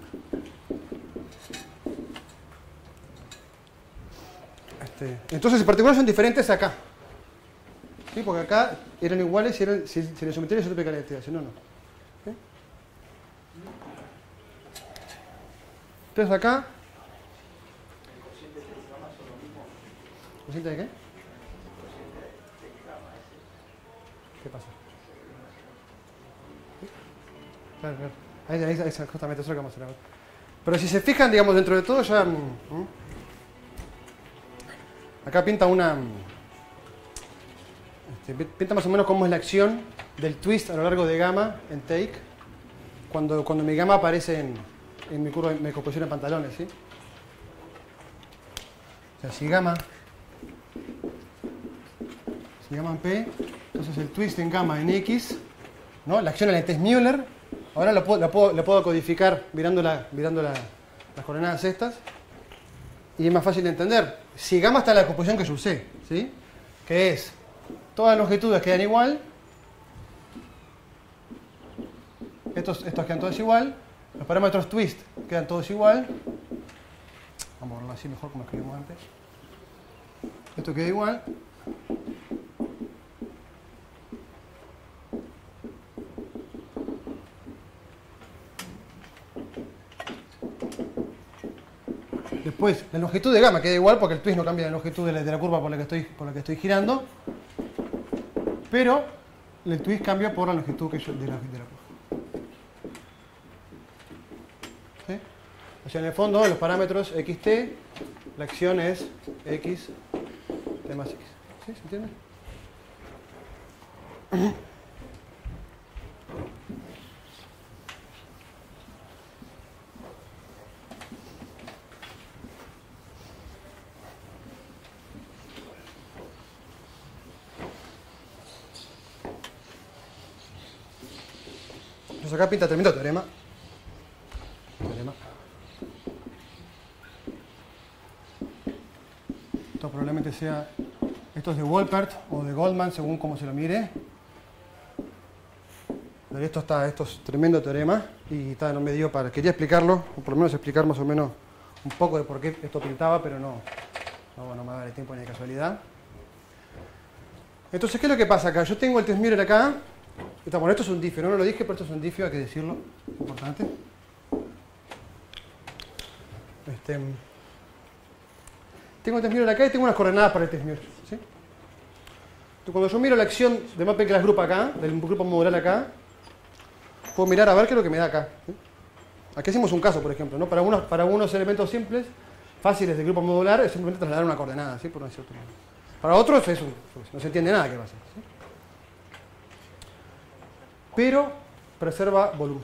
Este, entonces, en particular son diferentes acá. ¿Sí? Porque acá eran iguales si, eran, si, si la isometría es isotópica la identidad, si no, no. ¿Sí? Entonces acá... ¿Cociente de qué? ¿Qué pasa? Claro, claro. Ahí, ahí, ahí, justamente eso es lo que vamos a hacer ahora. Pero si se fijan, digamos, dentro de todo ya... ¿Mm? Acá pinta una... Este, pinta más o menos cómo es la acción del twist a lo largo de gamma en take cuando, cuando mi gamma aparece en, en mi curva de mi composición de pantalones, ¿sí? O sea, si gamma... Si gamma en P, entonces el twist en gamma en X, ¿no? La acción en el test Müller, ahora lo puedo, la puedo, la puedo codificar mirando, la, mirando la, las coordenadas estas, y es más fácil de entender. Si gamma está en la composición que yo usé, ¿sí? Que es, todas las longitudes quedan igual, estos, estos quedan todos igual, los parámetros twist quedan todos igual, vamos a verlo así mejor como escribimos antes, esto queda igual, después, la longitud de gamma queda igual porque el twist no cambia la longitud de la, de la curva por la, que estoy, por la que estoy girando. Pero el twist cambia por la longitud que yo, de, la, de la curva. ¿Sí? O sea, en el fondo, los parámetros xt, la acción es x t más x. ¿Sí? ¿Se entiende? Entonces acá pinta tremendo teorema. Teorema. Esto probablemente sea... Esto es de Wolpert o de Goldman, según cómo se lo mire. Pero esto, está, esto es tremendo teorema y está, no me dio para... Quería explicarlo, o por lo menos explicar más o menos un poco de por qué esto pintaba, pero no, no, no me va a dar el tiempo ni de casualidad. Entonces, ¿qué es lo que pasa acá? Yo tengo el test Müller acá. Bueno, esto es un difio, no, no lo dije, pero esto es un difio, hay que decirlo, importante. Este, tengo el test Müller acá y tengo unas coordenadas para el test Müller, ¿sí? Entonces, cuando yo miro la acción de mapping class group acá, del grupo modular acá, puedo mirar a ver qué es lo que me da acá, ¿sí? Aquí hacemos un caso, por ejemplo, ¿no? Para unos, para unos elementos simples, fáciles del grupo modular, es simplemente trasladar una coordenada, ¿sí? Por no decir otro modo. Para otros es un, no se entiende nada qué va a hacer, ¿sí? Pero preserva volumen.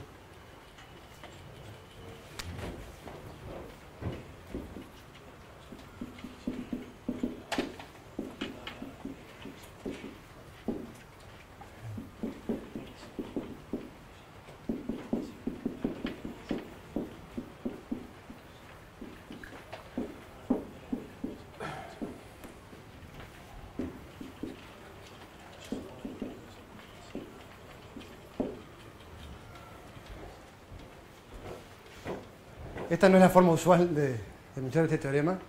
Esta no es la forma usual de, de enunciar este teorema.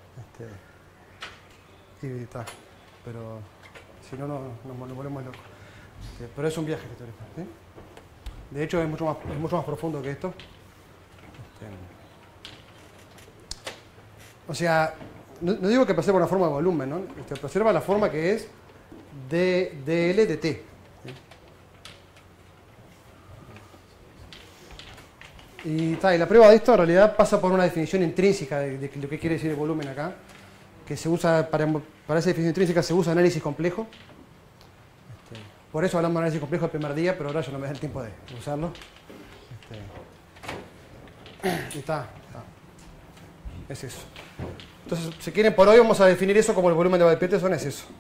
Este, y está. Pero si no, no nos no volvemos locos. Este, pero es un viaje este teorema, ¿sí? De hecho, es mucho más, es mucho más profundo que esto. Este, o sea, no, no digo que preserva una forma de volumen, ¿no? Este, preserva la forma que es de dl de t. ¿Sí? Y, ta, y la prueba de esto en realidad pasa por una definición intrínseca de, de lo que quiere decir el volumen acá, que se usa, para, para esa definición intrínseca se usa análisis complejo. Este, por eso hablamos de análisis complejo el primer día, pero ahora ya no me da el tiempo de usarlo. Este, y está, es eso. Entonces, si quieren, por hoy vamos a definir eso como el volumen de Wright-Peterson, es eso.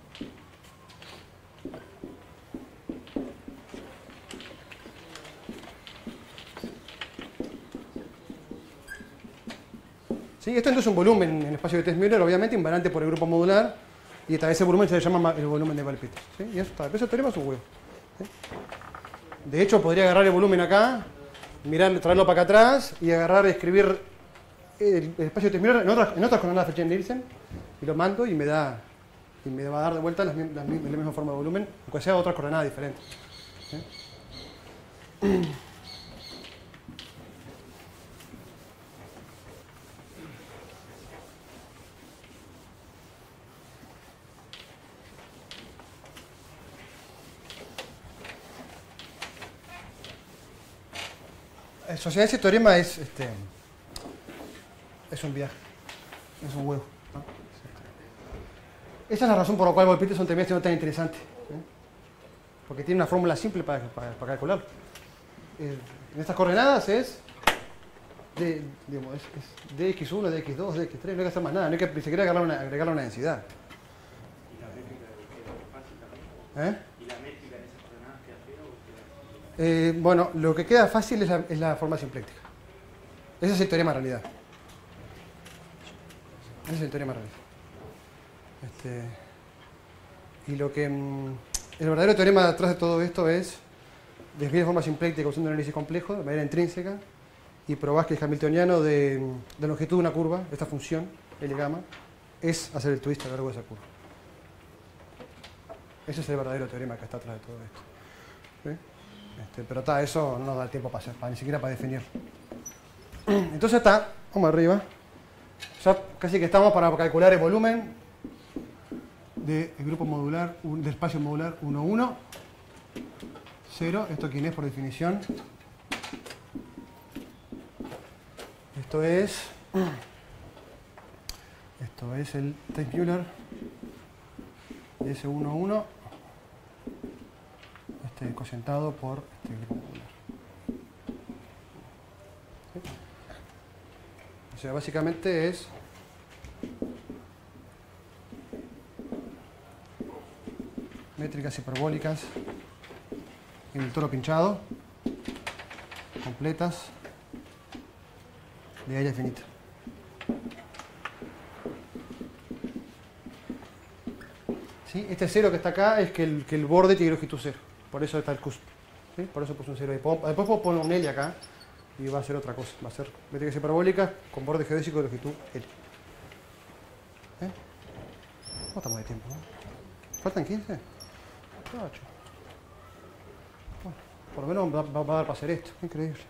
¿Sí? Esto entonces es un volumen en el espacio de Tess-Müller, obviamente invariante por el grupo modular, y esta, ese volumen se le llama el volumen de Wright-Peterson. ¿Sí? Y eso está, ese teorema es un huevo. ¿Sí? De hecho, podría agarrar el volumen acá, mirar, traerlo para acá atrás y agarrar y escribir el, el espacio de Tess-Müller en otras, en otras coordenadas de Nielsen, y lo mando y me da y me va a dar de vuelta las, las, la misma forma de volumen, aunque sea otras coordenadas diferentes. ¿Sí? En sociedad ese teorema es, este, es un viaje, es un huevo, ¿no? Esa es la razón por la cual Wright-Peterson termina siendo tan interesante, ¿eh? Porque tiene una fórmula simple para, para, para calcularlo. Eh, en estas coordenadas es, de, digamos, es, es de equis uno, de equis dos, de equis tres, no hay que hacer más nada, no hay que ni siquiera agregarle una, agregarle una densidad. ¿Eh? Eh, bueno, lo que queda fácil es la, es la forma simpléctica. Ese es el teorema en realidad. Ese es el teorema en realidad. Este, y lo que... Mm, el verdadero teorema detrás de todo esto es describir de forma simpléctica usando un análisis complejo, de manera intrínseca, y probás que el hamiltoniano de, de la longitud de una curva, esta función, L gamma, es hacer el twist a lo largo de esa curva. Ese es el verdadero teorema que está atrás de todo esto. ¿Sí? Este, pero está, eso no nos da el tiempo para hacer, para, ni siquiera para definir. Entonces está, vamos arriba. Ya casi que estamos para calcular el volumen del grupo modular, del espacio modular uno, uno, cero. ¿Esto quién es por definición? Esto es... Esto es el Tess-Müller de S uno, uno. Este, cosentado por este grupo modular. ¿Sí? O sea, básicamente es métricas hiperbólicas en el toro pinchado, completas, de área finita. ¿Sí? Este cero que está acá es que el, que el borde tiene longitud cero. Por eso está el cusp. ¿Sí? Por eso puse un cero ahí. Después puedo poner un L acá y va a ser otra cosa. Va a ser métricas hiperbólicas con borde geodésico de longitud L. ¿Eh? ¿Cómo estamos de tiempo? ¿No? ¿Faltan quince? ocho. Bueno, por lo menos va, va, va a dar para hacer esto. Increíble.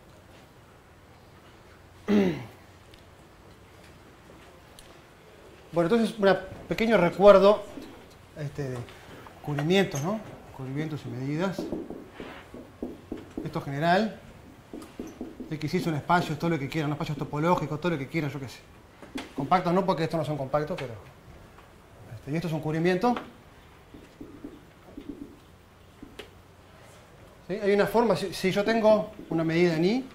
Bueno, entonces un pequeño recuerdo este, de cubrimientos, ¿no? Cubrimientos y medidas. Esto general. X es un espacio, es todo lo que quieran, un espacio topológico, todo lo que quieran, yo qué sé. Compactos no, porque estos no son compactos, pero... Este, y esto es un cubrimiento. ¿Sí? Hay una forma, si, si yo tengo una medida en I,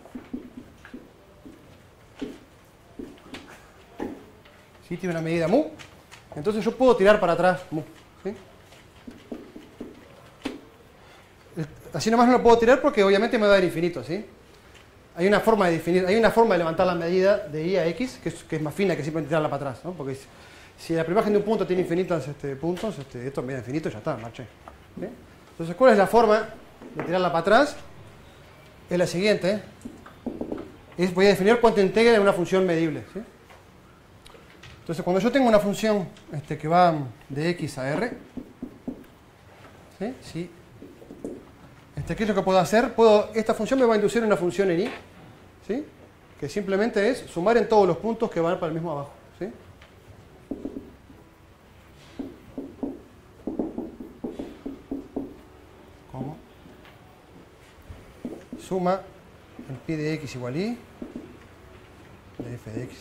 ¿sí? Tiene una medida mu, entonces yo puedo tirar para atrás mu. ¿Sí? Así nomás no lo puedo tirar porque obviamente me va a dar infinito, ¿sí? Hay una forma de definir, hay una forma de levantar la medida de I a X que es, que es más fina que simplemente tirarla para atrás, ¿no? Porque si, si la primera imagen de un punto tiene infinitos este, puntos, este, esto en vez de infinito ya está, marché. ¿Sí? Entonces, ¿cuál es la forma de tirarla para atrás? Es la siguiente, ¿eh? Es, voy a definir cuánto integra en una función medible, ¿sí? Entonces, cuando yo tengo una función este, que va de X a R, ¿sí? ¿Sí? Este, ¿qué es lo que puedo hacer? Puedo, esta función me va a inducir una función en I, ¿sí? Que simplemente es sumar en todos los puntos que van para el mismo abajo, ¿sí? suma el pi de x igual i de f de x.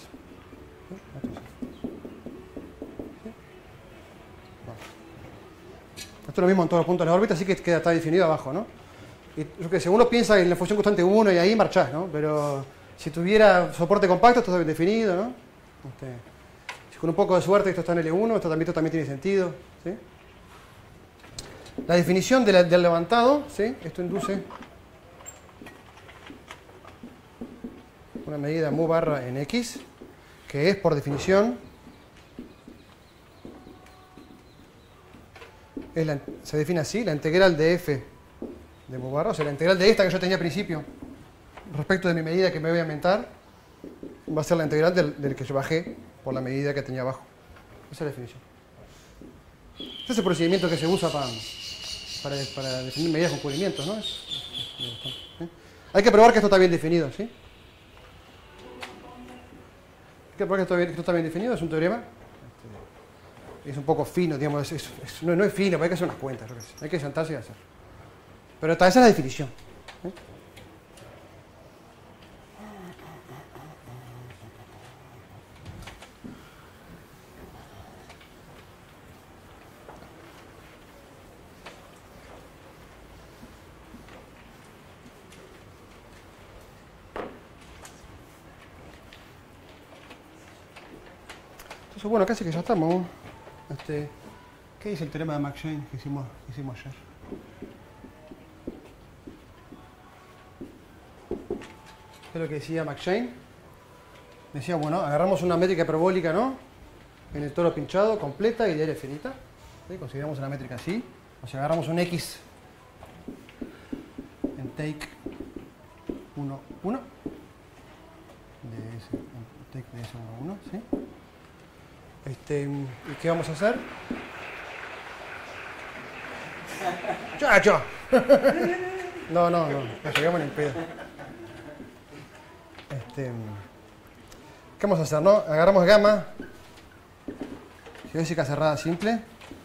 Esto es lo mismo en todos los puntos de la órbita, así que queda, está definido abajo, ¿no? Y yo que sé, uno piensa en la función constante uno y ahí marchás, ¿no? Pero si tuviera soporte compacto, esto está bien definido, ¿no? Este, si con un poco de suerte esto está en L uno, esto también, esto también tiene sentido, ¿sí? La definición de la, del levantado, ¿sí? Esto induce una medida mu barra en x, que es por definición, es la, se define así, la integral de f de mu barra, o sea, la integral de esta que yo tenía al principio, respecto de mi medida que me voy a aumentar, va a ser la integral del, del que yo bajé por la medida que tenía abajo. Esa es la definición. Este es el procedimiento que se usa para, para, para definir medidas con cubrimientos, ¿no? Es, es, es, ¿sí? Hay que probar que esto está bien definido, ¿sí? Hay que probar que esto, bien, que esto está bien definido, es un teorema. Es un poco fino, digamos, es, es, es, no, no es fino, pero hay que hacer unas cuentas, yo qué sé. Hay que sentarse y hacer. Pero esa es la definición. ¿Sí? Entonces, bueno, casi que ya estamos. Este, ¿qué dice el teorema de McShane que hicimos, que hicimos ayer? ¿Qué es lo que decía McShane? Decía, bueno, agarramos una métrica hiperbólica, ¿no? En el toro pinchado, completa y de área finita. ¿Sí? Consideramos una métrica así. O sea, agarramos un X en take uno, uno. De ese, en take de ese uno, uno, ¿sí? Este, ¿y qué vamos a hacer? ¡Chacho! No, no, no, nos llegamos en el pedo. Este, ¿qué vamos a hacer, no? Agarramos gamma, geodésica cerrada simple,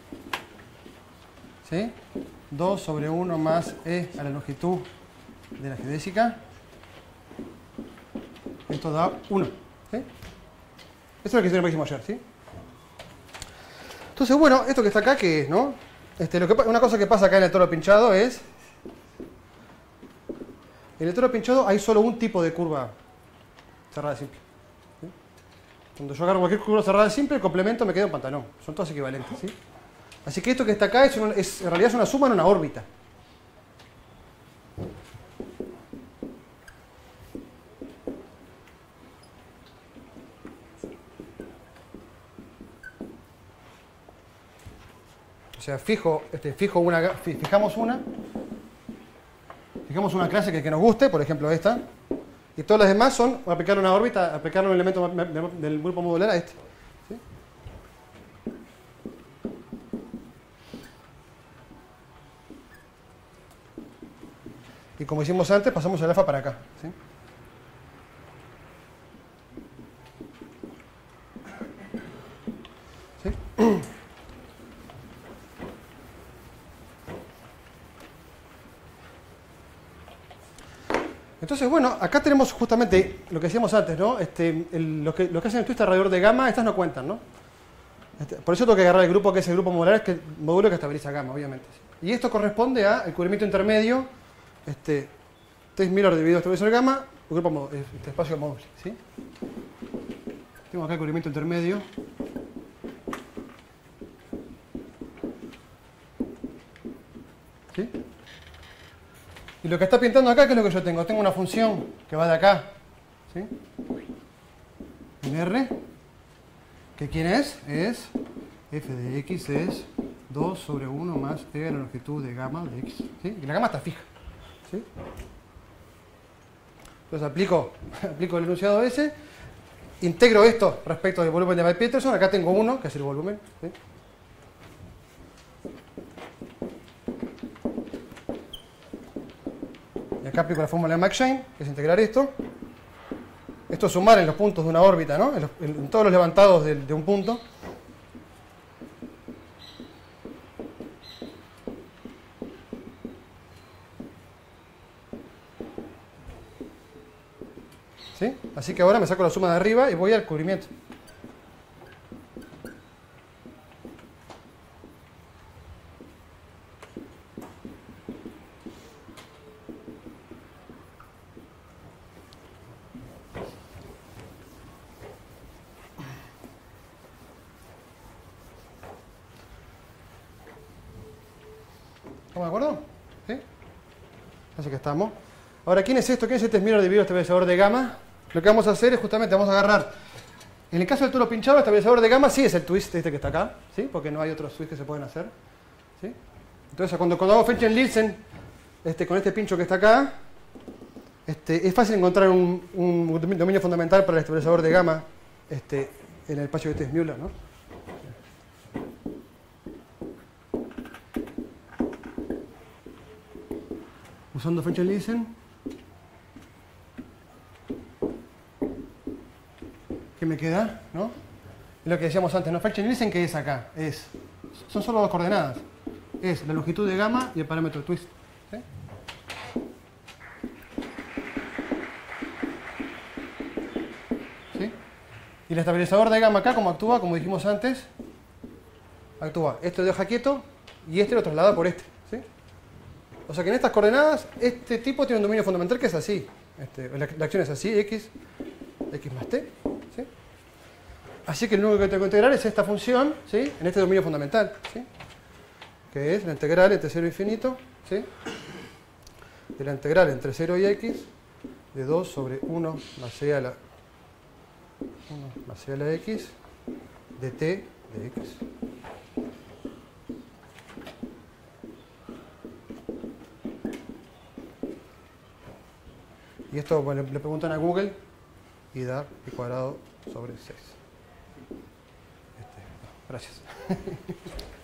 ¿sí? dos sobre uno más e a la longitud de la geodésica. Esto da uno, ¿sí? Esto es lo que hicimos ayer, ¿sí? Entonces, bueno, esto que está acá, ¿qué es, no? Este, lo que, una cosa que pasa acá en el toro pinchado es... En el toro pinchado hay solo un tipo de curva cerrada simple. ¿Sí? Cuando yo agarro cualquier curva cerrada simple, el complemento me queda un pantalón. Son todas equivalentes, ¿sí? Así que esto que está acá es, una, es en realidad es una suma en una órbita. O sea, fijo, este, fijo una, fijamos una, fijamos una clase que, que nos guste, por ejemplo esta, y todas las demás son aplicar una órbita, aplicar un elemento del grupo modular a este. ¿Sí? Y como hicimos antes, pasamos el alfa para acá. ¿Sí? ¿Sí? Entonces, bueno, acá tenemos justamente lo que decíamos antes, ¿no? Este, el, lo, que, lo que hacen el twist alrededor de gamma, estas no cuentan, ¿no? Este, por eso tengo que agarrar el grupo que es el grupo modular, es que el módulo que estabiliza gamma, obviamente. Y esto corresponde al cubrimiento intermedio, este, T Miller dividido estabilizador gamma, el grupo, este espacio módulo, ¿sí? Tengo acá el cubrimiento intermedio. ¿Sí? Y lo que está pintando acá, ¿qué es lo que yo tengo? Tengo una función que va de acá, ¿sí? En R, que ¿quién es? Es f de x es dos sobre uno más e a la longitud de gamma de x, ¿sí? Y la gamma está fija, ¿sí? Entonces aplico, aplico el enunciado ese, integro esto respecto del volumen de May-Peterson, acá tengo uno, que es el volumen, ¿sí? Acá aplico la fórmula de McShane, que es integrar esto. Esto es sumar en los puntos de una órbita, ¿no? En, los, en todos los levantados de, de un punto. ¿Sí? Así que ahora me saco la suma de arriba y voy al cubrimiento. ¿Estamos de acuerdo? ¿Sí? Así que estamos. Ahora, ¿quién es esto? ¿Quién es este esmirno dividido estabilizador de gamma? Lo que vamos a hacer es justamente, vamos a agarrar, en el caso del tubo pinchado, el estabilizador de gamma sí es el twist este que está acá, ¿sí? Porque no hay otros twists que se pueden hacer, ¿sí? Entonces, cuando, cuando hago Fenchel-Nielsen este, con este pincho que está acá, este, es fácil encontrar un, un dominio fundamental para el estabilizador de gamma este, en el espacio de Tess-Müller, ¿no? Usando Fenchel-Nielsen. ¿Qué me queda? ¿No? Es lo que decíamos antes, ¿no? Fenchel-Nielsen, ¿qué es acá? Es, son solo dos coordenadas. Es la longitud de gamma y el parámetro twist. ¿Sí? ¿Sí? Y el estabilizador de gamma acá, ¿cómo actúa? Como dijimos antes, actúa. Este lo deja quieto y este lo traslada por este. ¿Sí? O sea que en estas coordenadas, este tipo tiene un dominio fundamental que es así. Este, la, la acción es así, x, x más t. ¿Sí? Así que lo único que tengo que integrar es esta función, ¿sí? En este dominio fundamental, ¿sí? Que es la integral entre cero e infinito, ¿sí? De la integral entre cero y x de dos sobre uno más c a la, uno más c a la x de t de x. Y esto, bueno, le preguntan a Google y da pi cuadrado sobre seis. Este, no, gracias.